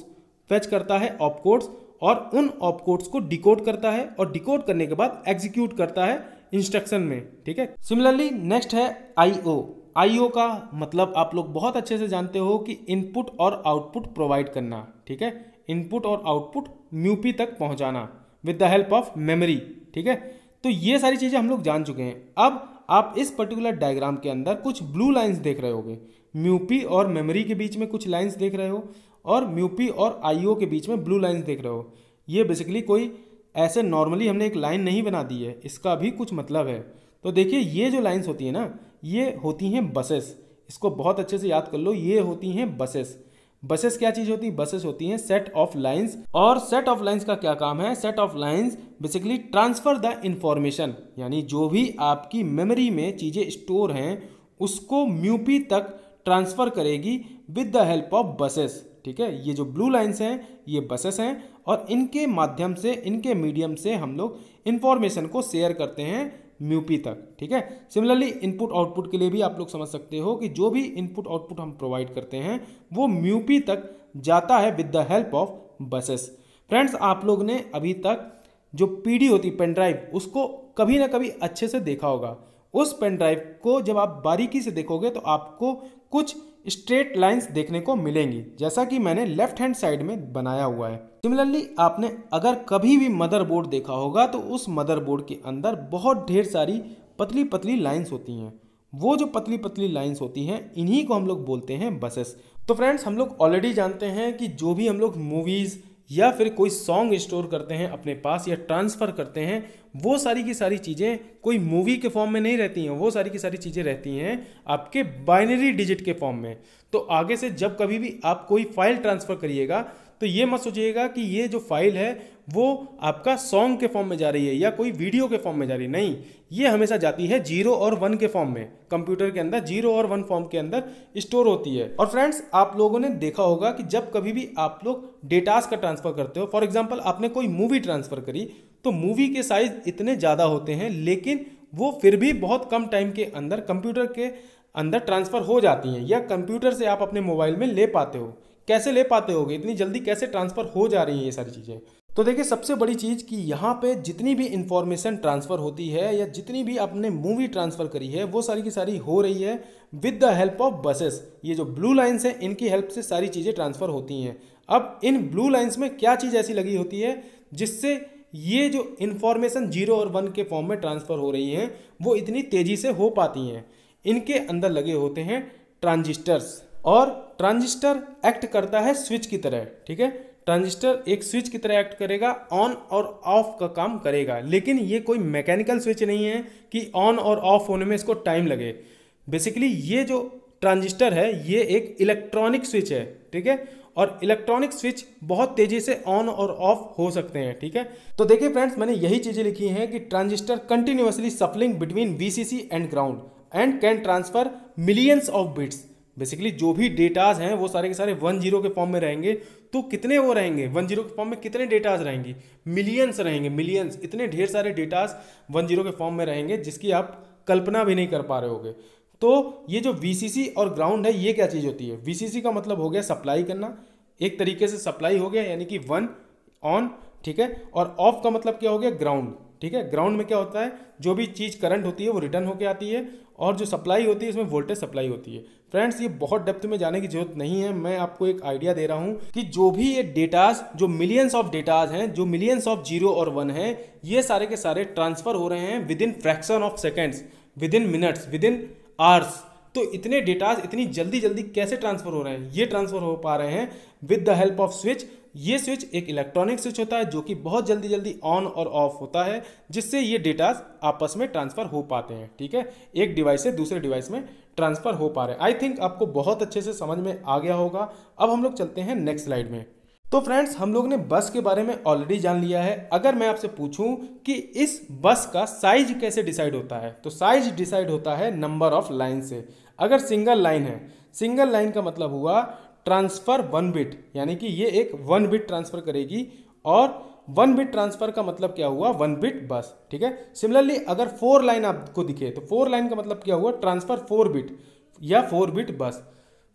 फेच करता है ऑपकोड्स और उन ऑपकोड्स को डिकोड करता है और डिकोड करने के बाद एग्जीक्यूट करता है इंस्ट्रक्शन में, ठीक है। सिमिलरली नेक्स्ट है आईओ। आईओ का मतलब आप लोग बहुत अच्छे से जानते हो कि इनपुट और आउटपुट प्रोवाइड करना, ठीक है। इनपुट और आउटपुट म्यूपी तक पहुंचाना with the help of memory, ठीक है। तो ये सारी चीज़ें हम लोग जान चुके हैं। अब आप इस पर्टिकुलर डायग्राम के अंदर कुछ ब्लू लाइंस देख रहे होगे, म्यूपी और मेमोरी के बीच में कुछ लाइंस देख रहे हो और म्यूपी और आईओ के बीच में ब्लू लाइंस देख रहे हो। ये बेसिकली कोई ऐसे नॉर्मली हमने एक लाइन नहीं बना दी है, इसका भी कुछ मतलब है। तो देखिए ये जो लाइंस होती है ना, ये होती हैं बसेस। इसको बहुत अच्छे से याद कर लो, ये होती हैं बसेस। बसेस क्या चीज़ होती है? बसेस होती हैं सेट ऑफ लाइंस। और सेट ऑफ लाइंस का क्या काम है? Set of lines basically transfer the information, यानी जो भी आपकी मेमोरी में चीज़ें स्टोर हैं उसको म्यूपी तक ट्रांसफर करेगी with the help of buses, ठीक है। ये जो ब्लू लाइंस हैं ये बसेस हैं और इनके माध्यम से, इनके मीडियम से हम लोग इंफॉर्मेशन को शेयर करते हैं म्यूपी तक, ठीक है। सिमिलरली इनपुट आउटपुट के लिए भी आप लोग समझ सकते हो कि जो भी इनपुट आउटपुट हम प्रोवाइड करते हैं वो म्यूपी तक जाता है with the help of buses. Friends, आप लोग ने अभी तक जो पीडी होती पेन ड्राइव उसको कभी ना कभी अच्छे से देखा होगा। उस पेन ड्राइव को जब आप बारीकी से देखोगे तो आपको कुछ स्ट्रेट लाइंस देखने को मिलेंगी, जैसा कि मैंने लेफ्ट हैंड साइड में बनाया हुआ है। सिमिलरली आपने अगर कभी भी मदरबोर्ड देखा होगा तो उस मदरबोर्ड के अंदर बहुत ढेर सारी पतली पतली लाइंस होती हैं। वो जो पतली पतली लाइंस होती हैं इन्हीं को हम लोग बोलते हैं बसेस। तो फ्रेंड्स, हम लोग ऑलरेडी जानते हैं कि जो भी हम लोग मूवीज़ या फिर कोई सॉन्ग स्टोर करते हैं अपने पास या ट्रांसफ़र करते हैं, वो सारी की सारी चीज़ें कोई मूवी के फॉर्म में नहीं रहती हैं। वो सारी की सारी चीज़ें रहती हैं आपके बाइनरी डिजिट के फॉर्म में। तो आगे से जब कभी भी आप कोई फाइल ट्रांसफ़र करिएगा तो ये मत सोचिएगा कि ये जो फाइल है वो आपका सॉन्ग के फॉर्म में जा रही है या कोई वीडियो के फॉर्म में जा रही है। नहीं, ये हमेशा जाती है जीरो और वन के फॉर्म में। कंप्यूटर के अंदर जीरो और वन फॉर्म के अंदर स्टोर होती है। और फ्रेंड्स, आप लोगों ने देखा होगा कि जब कभी भी आप लोग डेटास का ट्रांसफ़र करते हो, फॉर एग्जाम्पल आपने कोई मूवी ट्रांसफ़र करी तो मूवी के साइज इतने ज़्यादा होते हैं लेकिन वो फिर भी बहुत कम टाइम के अंदर कंप्यूटर के अंदर ट्रांसफ़र हो जाती हैं या कंप्यूटर से आप अपने मोबाइल में ले पाते हो। कैसे ले पाते होगे? इतनी जल्दी कैसे ट्रांसफ़र हो जा रही हैं ये सारी चीज़ें? तो देखिए, सबसे बड़ी चीज़ कि यहाँ पे जितनी भी इंफॉर्मेशन ट्रांसफ़र होती है या जितनी भी आपने मूवी ट्रांसफ़र करी है वो सारी की सारी हो रही है with the help of buses. ये जो ब्लू लाइंस हैं इनकी हेल्प से सारी चीज़ें ट्रांसफ़र होती हैं। अब इन ब्लू लाइंस में क्या चीज़ ऐसी लगी होती है जिससे ये जो इन्फॉर्मेशन जीरो और वन के फॉर्म में ट्रांसफ़र हो रही हैं वो इतनी तेज़ी से हो पाती हैं? इनके अंदर लगे होते हैं ट्रांजिस्टर्स। और ट्रांजिस्टर एक्ट करता है स्विच की तरह, ठीक है। ट्रांजिस्टर एक स्विच की तरह एक्ट करेगा, ऑन और ऑफ का काम करेगा। लेकिन ये कोई मैकेनिकल स्विच नहीं है कि ऑन और ऑफ होने में इसको टाइम लगे। बेसिकली ये जो ट्रांजिस्टर है ये एक इलेक्ट्रॉनिक स्विच है, ठीक है। और इलेक्ट्रॉनिक स्विच बहुत तेजी से ऑन और ऑफ हो सकते हैं, ठीक है। तो देखिए फ्रेंड्स, मैंने यही चीज़ें लिखी हैं कि transistor continuously shuffling between V C C and ground and can transfer millions of bits. Basically जो भी डेटाज हैं वो सारे के सारे वन जीरो के फॉर्म में रहेंगे। तो कितने वो रहेंगे वन जीरो के फॉर्म में? कितने डेटाज रहेंगी? मिलियंस रहेंगे, मिलियंस। इतने ढेर सारे डेटाज वन जीरो के फॉर्म में रहेंगे जिसकी आप कल्पना भी नहीं कर पा रहे होगे। तो ये जो वीसीसी और ग्राउंड है ये क्या चीज़ होती है? वीसीसी का मतलब हो गया सप्लाई करना, एक तरीके से सप्लाई हो गया, यानी कि वन ऑन, ठीक है। और ऑफ का मतलब क्या हो गया? ग्राउंड, ठीक है। ग्राउंड में क्या होता है? जो भी चीज़ करंट होती है वो रिटर्न होके आती है और जो सप्लाई होती है इसमें वोल्टेज सप्लाई होती है। फ्रेंड्स, ये बहुत डेप्थ में जाने की जरूरत नहीं है। मैं आपको एक आइडिया दे रहा हूँ कि जो भी ये डेटाज, जो मिलियंस ऑफ डेटाज हैं, जो मिलियंस ऑफ जीरो और वन हैं, ये सारे के सारे ट्रांसफर हो रहे हैं within fraction of seconds, within minutes, within hours. तो इतने डेटाज इतनी जल्दी जल्दी कैसे ट्रांसफर हो रहे हैं? ये ट्रांसफर हो पा रहे हैं with the help of switch. ये स्विच एक इलेक्ट्रॉनिक स्विच होता है जो कि बहुत जल्दी जल्दी ऑन और ऑफ होता है, जिससे ये डेटाज आपस में ट्रांसफर हो पाते हैं, ठीक है। एक डिवाइस से दूसरे डिवाइस में ट्रांसफर हो पा रहे हैं। आई थिंक आपको बहुत अच्छे से समझ में आ गया होगा। अब हम लोग चलते हैं नेक्स्ट स्लाइड में। तो फ्रेंड्स, हम लोग ने बस के बारे में ऑलरेडी जान लिया है। अगर मैं आपसे पूछूं कि इस बस का साइज कैसे डिसाइड होता है, तो साइज डिसाइड होता है नंबर ऑफ लाइन से। अगर सिंगल लाइन है, सिंगल लाइन का मतलब हुआ ट्रांसफर वन बिट, यानी कि ये एक वन बिट ट्रांसफर करेगी। और वन बिट ट्रांसफर का मतलब क्या हुआ? वन बिट बस, ठीक है। सिमिलरली अगर फोर लाइन आपको दिखे तो फोर लाइन का मतलब क्या हुआ? ट्रांसफर फोर बिट या फोर बिट बस।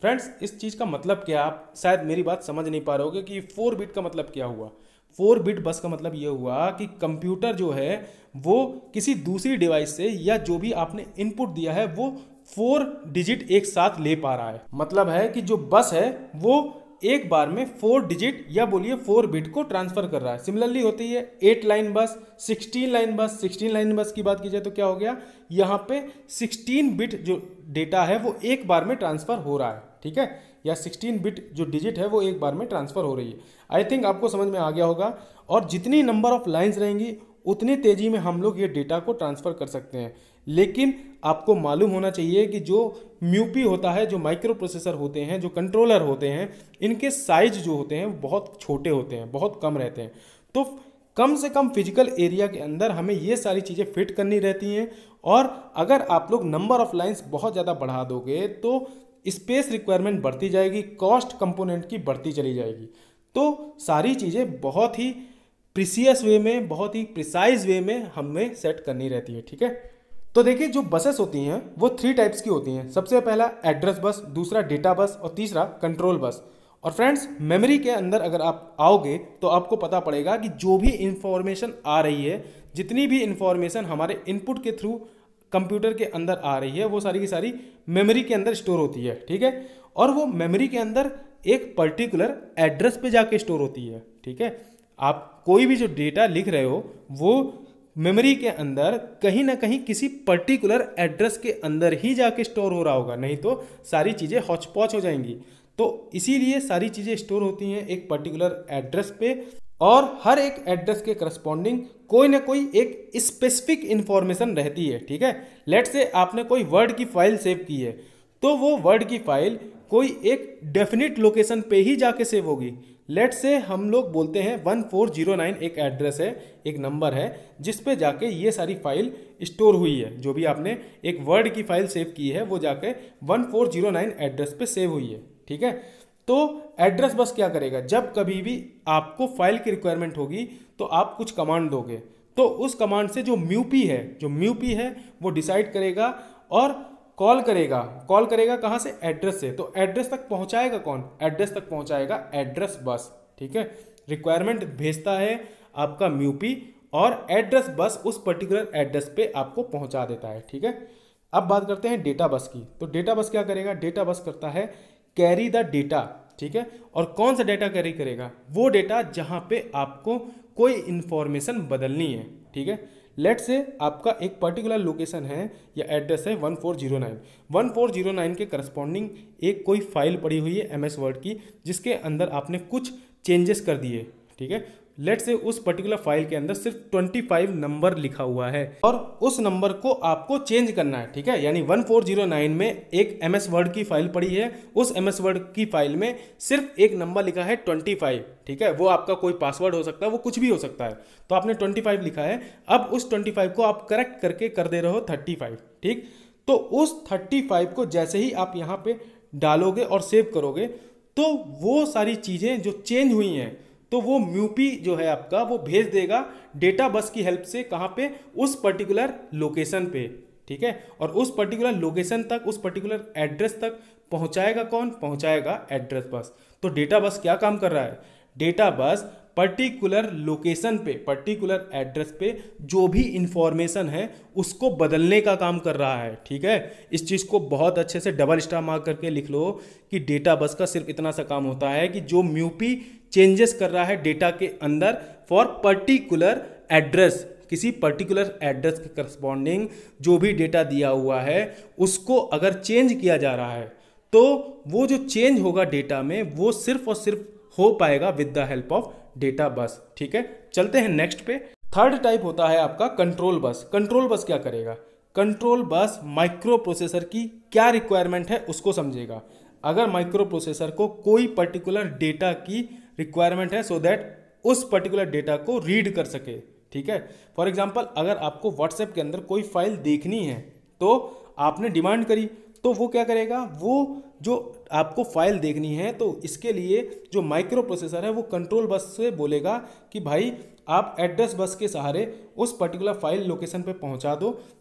फ्रेंड्स इस चीज़ का मतलब क्या, आप शायद मेरी बात समझ नहीं पा रहे होगे कि फोर बिट का मतलब क्या हुआ। फोर बिट बस का मतलब ये हुआ कि कंप्यूटर जो है वो किसी दूसरी डिवाइस से या जो भी आपने इनपुट दिया है वो फोर डिजिट एक साथ ले पा रहा है। मतलब है कि जो बस है वो एक बार में फोर डिजिट या बोलिए फोर बिट को ट्रांसफर कर रहा है। सिमिलरली होती है eight line bus, sixteen line bus. Sixteen line bus की बात की जाए तो क्या हो गया, यहाँ पे सिक्सटीन बिट जो डेटा है वो एक बार में ट्रांसफर हो रहा है, ठीक है, या सिक्सटीन बिट जो डिजिट है वो एक बार में ट्रांसफर हो रही है। आई थिंक आपको समझ में आ गया होगा। और जितनी नंबर ऑफ लाइंस रहेंगी उतनी तेजी में हम लोग ये डेटा को ट्रांसफर कर सकते हैं। लेकिन आपको मालूम होना चाहिए कि जो म्यूपी होता है, जो माइक्रो प्रोसेसर होते हैं, जो कंट्रोलर होते हैं, इनके साइज जो होते हैं बहुत छोटे होते हैं, बहुत कम रहते हैं। तो कम से कम फिजिकल एरिया के अंदर हमें ये सारी चीज़ें फिट करनी रहती हैं। और अगर आप लोग नंबर ऑफ लाइंस बहुत ज़्यादा बढ़ा दोगे तो स्पेस रिक्वायरमेंट बढ़ती जाएगी, कॉस्ट कंपोनेंट की बढ़ती चली जाएगी। तो सारी चीज़ें बहुत ही प्रिसियस वे में, बहुत ही प्रिसाइज वे में हमें सेट करनी रहती है, ठीक है। तो देखिए जो बसेस होती हैं वो थ्री टाइप्स की होती हैं। सबसे पहला एड्रेस बस, दूसरा डेटा बस और तीसरा कंट्रोल बस। और फ्रेंड्स मेमोरी के अंदर अगर आप आओगे तो आपको पता पड़ेगा कि जो भी इंफॉर्मेशन आ रही है, जितनी भी इंफॉर्मेशन हमारे इनपुट के थ्रू कंप्यूटर के अंदर आ रही है वो सारी की सारी मेमोरी के अंदर स्टोर होती है, ठीक है। और वो मेमोरी के अंदर एक पर्टिकुलर एड्रेस पे जाके स्टोर होती है, ठीक है। आप कोई भी जो डेटा लिख रहे हो वो मेमोरी के अंदर कहीं ना कहीं किसी पर्टिकुलर एड्रेस के अंदर ही जाके स्टोर हो रहा होगा, नहीं तो सारी चीज़ें हौच पौच हो जाएंगी। तो इसीलिए सारी चीज़ें स्टोर होती हैं एक पर्टिकुलर एड्रेस पे, और हर एक एड्रेस के करस्पॉन्डिंग कोई ना कोई एक स्पेसिफिक इंफॉर्मेशन रहती है, ठीक है। लेट से आपने कोई वर्ड की फाइल सेव की है तो वो वर्ड की फाइल कोई एक डेफिनेट लोकेशन पे ही जाके सेव होगी। लेट से हम लोग बोलते हैं वन फोर जीरो नाइन एक एड्रेस है, एक नंबर है जिस पे जाके ये सारी फाइल स्टोर हुई है। जो भी आपने एक वर्ड की फाइल सेव की है वो जाके one four zero nine address पे सेव हुई है, ठीक है। तो एड्रेस बस क्या करेगा, जब कभी भी आपको फाइल की रिक्वायरमेंट होगी तो आप कुछ कमांड दोगे तो उस कमांड से जो म्यूपी है जो म्यूपी है वो डिसाइड करेगा और कॉल करेगा। कॉल करेगा कहाँ से, एड्रेस से। तो एड्रेस तक पहुँचाएगा कौन, एड्रेस तक पहुँचाएगा एड्रेस बस, ठीक है। रिक्वायरमेंट भेजता है आपका म्यूपी और एड्रेस बस उस पर्टिकुलर एड्रेस पे आपको पहुँचा देता है, ठीक है। अब बात करते हैं डेटा बस की। तो डेटा बस क्या करेगा, डेटा बस करता है कैरी द डेटा, ठीक है। और कौन सा डेटा कैरी करेगा, वो डेटा जहाँ पे आपको कोई इंफॉर्मेशन बदलनी है, ठीक है। लेट से आपका एक पर्टिकुलर लोकेशन है या एड्रेस है one four zero nine. One four zero nine के करस्पॉन्डिंग एक कोई फाइल पड़ी हुई है एम एस वर्ड की जिसके अंदर आपने कुछ चेंजेस कर दिए, ठीक है। लेट से उस पर्टिकुलर फाइल के अंदर सिर्फ ट्वेंटी फाइव नंबर लिखा हुआ है और उस नंबर को आपको चेंज करना है, ठीक है। यानी वन फोर जीरो नाइन में एक एम एस वर्ड की फाइल पड़ी है, उस एम एस वर्ड की फाइल में सिर्फ एक नंबर लिखा है ट्वेंटी फाइव, ठीक है। वो आपका कोई पासवर्ड हो सकता है, वो कुछ भी हो सकता है। तो आपने ट्वेंटी फाइव लिखा है, अब उस ट्वेंटी फाइव को आप करेक्ट करके कर दे रहे हो थर्टी फाइव, ठीक। तो उस थर्टी फाइव को जैसे ही आप यहाँ पे डालोगे और सेव करोगे तो वो सारी चीज़ें जो चेंज हुई हैं तो वो म्यूपी जो है आपका वो भेज देगा डेटा बस की हेल्प से, कहाँ पे, उस पर्टिकुलर लोकेशन पे, ठीक है। और उस पर्टिकुलर लोकेशन तक, उस पर्टिकुलर एड्रेस तक पहुंचाएगा कौन, पहुंचाएगा एड्रेस बस। तो डेटा बस क्या काम कर रहा है, डेटा बस पर्टिकुलर लोकेशन पे, पर्टिकुलर एड्रेस पे जो भी इंफॉर्मेशन है उसको बदलने का काम कर रहा है, ठीक है। इस चीज़ को बहुत अच्छे से डबल स्टार मार्क करके लिख लो कि डेटा बस का सिर्फ इतना सा काम होता है कि जो म्यूपी चेंजेस कर रहा है डेटा के अंदर फॉर पर्टिकुलर एड्रेस, किसी पर्टिकुलर एड्रेस के करस्पॉन्डिंग जो भी डेटा दिया हुआ है उसको अगर चेंज किया जा रहा है तो वो जो चेंज होगा डेटा में वो सिर्फ और सिर्फ हो पाएगा with the help of data bus, ठीक है। चलते हैं नेक्स्ट पे। थर्ड टाइप होता है आपका कंट्रोल बस। कंट्रोल बस क्या करेगा, कंट्रोल बस माइक्रो प्रोसेसर की क्या रिक्वायरमेंट है उसको समझेगा। अगर माइक्रो प्रोसेसर को कोई पर्टिकुलर डेटा की रिक्वायरमेंट है सो दैट उस पर्टिकुलर डेटा को रीड कर सके, ठीक है। फॉर एग्जांपल अगर आपको व्हाट्सएप के अंदर कोई फाइल देखनी है तो आपने डिमांड करी तो वो क्या करेगा, वो जो आपको फाइल देखनी है तो इसके लिए जो माइक्रो प्रोसेसर है वो कंट्रोल बस से बोलेगा कि भाई आप एड्रेस बस के सहारे उस पर्टिकुलर फाइल लोकेशन पे पहुंचा दो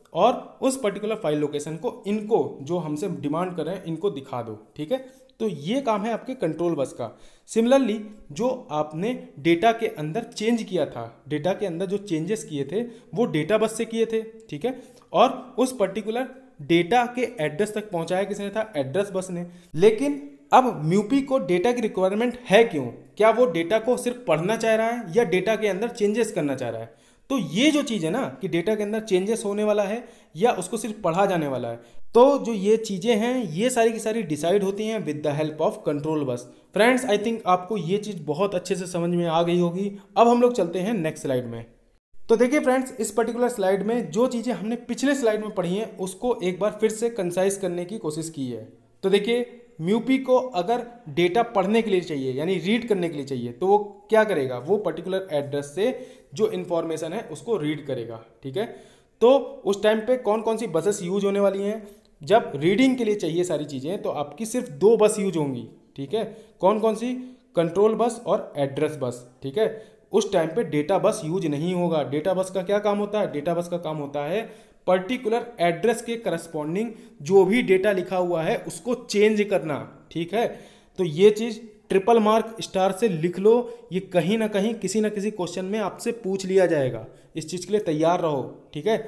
और उस पर्टिकुलर फाइल लोकेशन को इनको जो हमसे डिमांड कर रहे हैं इनको दिखा दो। ठीक है, तो ये काम है आपके कंट्रोल बस का। सिमिलरली जो आपने डेटा के अंदर चेंज किया था, डेटा के अंदर जो चेंजेस किए थे वो डेटा बस से किए थे। ठीक है, और उस पर्टिकुलर डेटा के एड्रेस तक पहुंचाया किसने था? एड्रेस बस ने। लेकिन अब म्यूपी को डेटा की रिक्वायरमेंट है क्यों? क्या वो डेटा को सिर्फ पढ़ना चाह रहा है या डेटा के अंदर चेंजेस करना चाह रहा है? तो ये जो चीज़ है ना कि डेटा के अंदर चेंजेस होने वाला है या उसको सिर्फ पढ़ा जाने वाला है, तो जो ये चीज़ें हैं ये सारी की सारी डिसाइड होती हैं with the help of control bus. Friends, I think आपको ये चीज़ बहुत अच्छे से समझ में आ गई होगी। अब हम लोग चलते हैं नेक्स्ट स्लाइड में। तो देखिए फ्रेंड्स, इस पर्टिकुलर स्लाइड में जो चीज़ें हमने पिछले स्लाइड में पढ़ी हैं उसको एक बार फिर से कंसाइज करने की कोशिश की है। तो देखिए, म्यूपी को अगर डेटा पढ़ने के लिए चाहिए यानी रीड करने के लिए चाहिए तो वो क्या करेगा? वो पर्टिकुलर एड्रेस से जो इन्फॉर्मेशन है उसको रीड करेगा। ठीक है, तो उस टाइम पे कौन कौन सी बसेस यूज होने वाली हैं? जब रीडिंग के लिए चाहिए सारी चीज़ें तो आपकी सिर्फ दो बस यूज होंगी। ठीक है, कौन कौन सी? कंट्रोल बस और एड्रेस बस। ठीक है, उस टाइम पे डेटा बस यूज नहीं होगा। डेटा बस का क्या काम होता है? डेटा बस का काम होता है पर्टिकुलर एड्रेस के करस्पॉन्डिंग जो भी डेटा लिखा हुआ है उसको चेंज करना। ठीक है, तो ये चीज़ ट्रिपल मार्क स्टार से लिख लो, ये कहीं ना कहीं किसी ना किसी क्वेश्चन में आपसे पूछ लिया जाएगा, इस चीज़ के लिए तैयार रहो। ठीक है,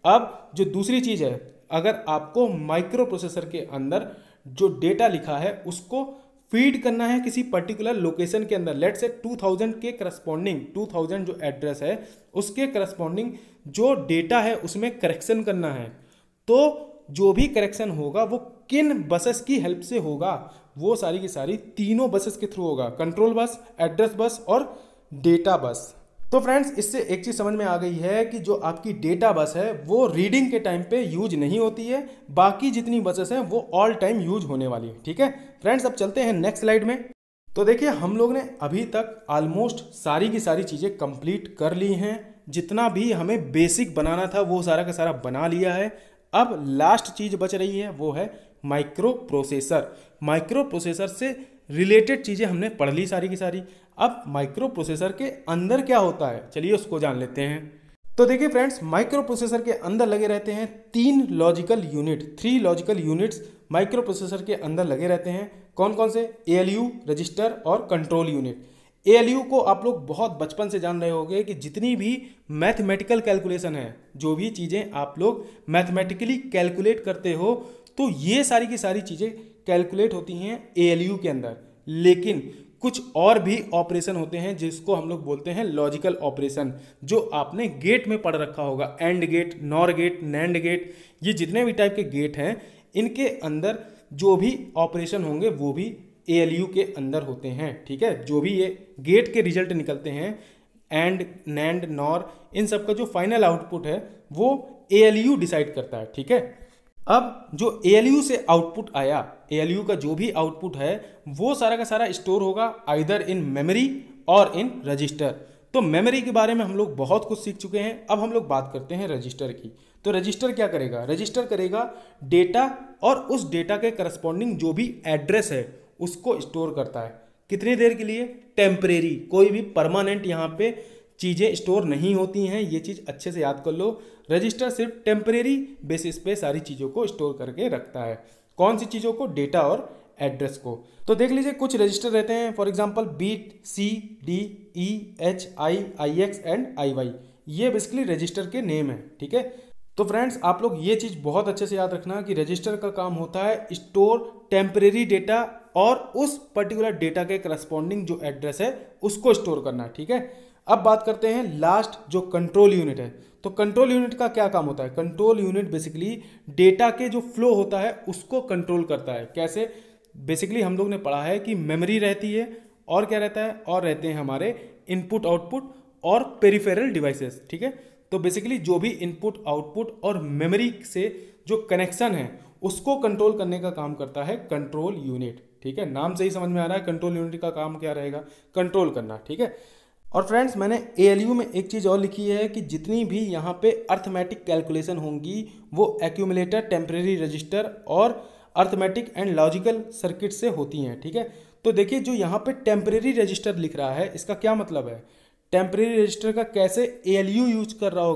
अब जो दूसरी चीज़ है, अगर आपको माइक्रो प्रोसेसर के अंदर जो डेटा लिखा है उसको फीड करना है किसी पर्टिकुलर लोकेशन के अंदर, लेट से टू थाउजेंड के करस्पॉन्डिंग, टू थाउजेंड जो एड्रेस है उसके करस्पॉन्डिंग जो डेटा है उसमें करेक्शन करना है, तो जो भी करेक्शन होगा वो किन बसेस की हेल्प से होगा? वो सारी की सारी तीनों बसेस के थ्रू होगा, कंट्रोल बस, एड्रेस बस और डेटा बस। तो फ्रेंड्स, इससे एक चीज़ समझ में आ गई है कि जो आपकी डेटा बस है वो रीडिंग के टाइम पे यूज नहीं होती है, बाकी जितनी बसेस हैं वो ऑल टाइम यूज होने वाली है। ठीक है फ्रेंड्स, अब चलते हैं नेक्स्ट स्लाइड में। तो देखिए, हम लोग ने अभी तक ऑलमोस्ट सारी की सारी चीज़ें कंप्लीट कर ली हैं, जितना भी हमें बेसिक बनाना था वो सारा का सारा बना लिया है। अब लास्ट चीज़ बच रही है वो है माइक्रो प्रोसेसर। माइक्रो प्रोसेसर से रिलेटेड चीज़ें हमने पढ़ ली सारी की सारी। अब माइक्रो प्रोसेसर के अंदर क्या होता है, चलिए उसको जान लेते हैं। तो देखिए फ्रेंड्स, माइक्रो प्रोसेसर के अंदर लगे रहते हैं तीन logical unit, three logical units microprocessor के अंदर लगे रहते हैं। कौन कौन से? ए एल यू, रजिस्टर और control unit. A L U को आप लोग बहुत बचपन से जान रहे होंगे कि जितनी भी मैथमेटिकल कैलकुलेशन है, जो भी चीज़ें आप लोग मैथमेटिकली कैलकुलेट करते हो, तो ये सारी की सारी चीज़ें कैलकुलेट होती हैं ए एल यू के अंदर। लेकिन कुछ और भी ऑपरेशन होते हैं जिसको हम लोग बोलते हैं लॉजिकल ऑपरेशन, जो आपने गेट में पढ़ रखा होगा, and gate, nor gate, nand gate, ये जितने भी टाइप के गेट हैं इनके अंदर जो भी ऑपरेशन होंगे वो भी ए एल यू के अंदर होते हैं। ठीक है, जो भी ये गेट के रिजल्ट निकलते हैं, एंड, नैंड, नॉर, इन सब का जो फाइनल आउटपुट है वो ए एल यू डिसाइड करता है। ठीक है, अब जो ए एल यू से आउटपुट आया, ए एल यू का जो भी आउटपुट है वो सारा का सारा स्टोर होगा आइदर इन मेमोरी और इन रजिस्टर। तो मेमोरी के बारे में हम लोग बहुत कुछ सीख चुके हैं, अब हम लोग बात करते हैं रजिस्टर की। तो रजिस्टर क्या करेगा? रजिस्टर करेगा डेटा और उस डेटा के करस्पॉन्डिंग जो भी एड्रेस है उसको स्टोर करता है। कितनी देर के लिए? टेम्परेरी, कोई भी परमानेंट यहाँ पे चीज़ें स्टोर नहीं होती हैं, ये चीज़ अच्छे से याद कर लो। रजिस्टर सिर्फ टेम्परेरी बेसिस पे सारी चीज़ों को स्टोर करके रखता है। कौन सी चीज़ों को? डेटा और एड्रेस को। तो देख लीजिए, कुछ रजिस्टर रहते हैं, for example B, C, D, E, H, I, I X and I Y, ये बेसिकली रजिस्टर के नेम है। ठीक है, तो फ्रेंड्स आप लोग ये चीज़ बहुत अच्छे से याद रखना कि रजिस्टर का काम होता है स्टोर टेम्परेरी डेटा और उस पर्टिकुलर डेटा के करस्पॉन्डिंग जो एड्रेस है उसको स्टोर करना। ठीक है, अब बात करते हैं लास्ट जो कंट्रोल यूनिट है। तो कंट्रोल यूनिट का क्या काम होता है? कंट्रोल यूनिट बेसिकली डेटा के जो फ्लो होता है उसको कंट्रोल करता है। कैसे? बेसिकली हम लोग ने पढ़ा है कि मेमोरी रहती है और क्या रहता है, और रहते हैं हमारे इनपुट आउटपुट और पेरिफेरल डिवाइसेस। ठीक है, तो बेसिकली जो भी इनपुट आउटपुट और मेमोरी से जो कनेक्शन है उसको कंट्रोल करने का काम करता है कंट्रोल यूनिट। ठीक है, नाम से ही समझ में आ रहा है कंट्रोल यूनिट का काम क्या रहेगा? कंट्रोल करना। ठीक है, और फ्रेंड्स मैंने ए एल यू में एक चीज़ और लिखी है कि जितनी भी यहाँ पे अर्थमेटिक कैलकुलेशन होंगी वो एक्यूमुलेटर, टेम्परेरी रजिस्टर और अर्थमेटिक एंड लॉजिकल सर्किट से होती हैं। ठीक है, तो देखिए जो यहाँ पे टेम्परेरी रजिस्टर लिख रहा है इसका क्या मतलब है? टेम्परेरी रजिस्टर का कैसे ए एल यू यूज कर रहा होगा?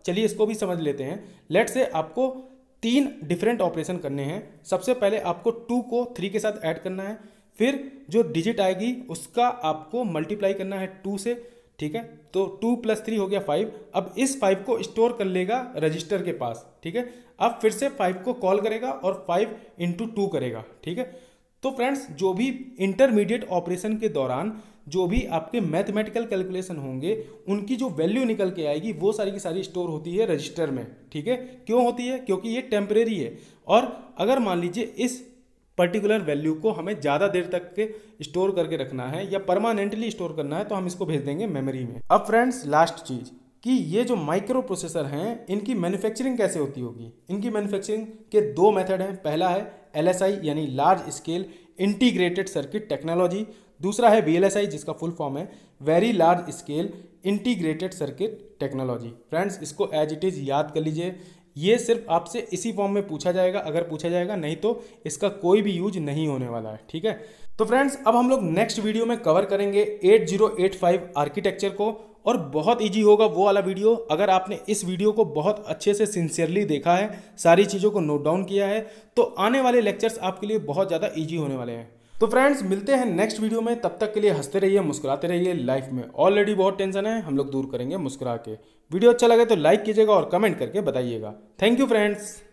चलिए इसको भी समझ लेते हैं। लेट से आपको तीन डिफरेंट ऑपरेशन करने हैं। सबसे पहले आपको टू को थ्री के साथ ऐड करना है, फिर जो डिजिट आएगी उसका आपको मल्टीप्लाई करना है टू से, ठीक है। तो टू प्लस थ्री हो गया फाइव। अब इस फाइव को स्टोर कर लेगा रजिस्टर के पास, ठीक है। अब फिर से फाइव को कॉल करेगा और फाइव इंटू टू करेगा, ठीक है। तो फ्रेंड्स, जो भी इंटरमीडिएट ऑपरेशन के दौरान जो भी आपके मैथमेटिकल कैलकुलेशन होंगे उनकी जो वैल्यू निकल के आएगी वो सारी की सारी स्टोर होती है रजिस्टर में, ठीक है। क्यों होती है? क्योंकि ये टेम्परेरी है, और अगर मान लीजिए इस पर्टिकुलर वैल्यू को हमें ज़्यादा देर तक के स्टोर करके रखना है या परमानेंटली स्टोर करना है तो हम इसको भेज देंगे मेमोरी में। अब फ्रेंड्स, लास्ट चीज़ कि ये जो माइक्रो प्रोसेसर हैं इनकी मैन्युफैक्चरिंग कैसे होती होगी। इनकी मैन्युफैक्चरिंग के दो मेथड हैं। पहला है एल एस आई यानी large scale integrated circuit technology, दूसरा है वी एल एस आई जिसका फुल फॉर्म है very large scale integrated circuit technology. Friends, इसको एज इट इज़ याद कर लीजिए। ये सिर्फ आपसे इसी फॉर्म में पूछा जाएगा अगर पूछा जाएगा, नहीं तो इसका कोई भी यूज नहीं होने वाला है, ठीक है। तो फ्रेंड्स, अब हम लोग नेक्स्ट वीडियो में कवर करेंगे eight zero eight five architecture को, और बहुत इजी होगा वो वाला वीडियो। अगर आपने इस वीडियो को बहुत अच्छे से सिंसियरली देखा है, सारी चीज़ों को नोट डाउन किया है, तो आने वाले लेक्चर्स आपके लिए बहुत ज़्यादा ईजी होने वाले हैं। तो फ्रेंड्स, मिलते हैं नेक्स्ट वीडियो में। तब तक के लिए हंसते रहिए, मुस्कुराते रहिए। लाइफ में ऑलरेडी बहुत टेंशन है, हम लोग दूर करेंगे मुस्कुरा के। वीडियो अच्छा लगे तो लाइक कीजिएगा और कमेंट करके बताइएगा। Thank you friends.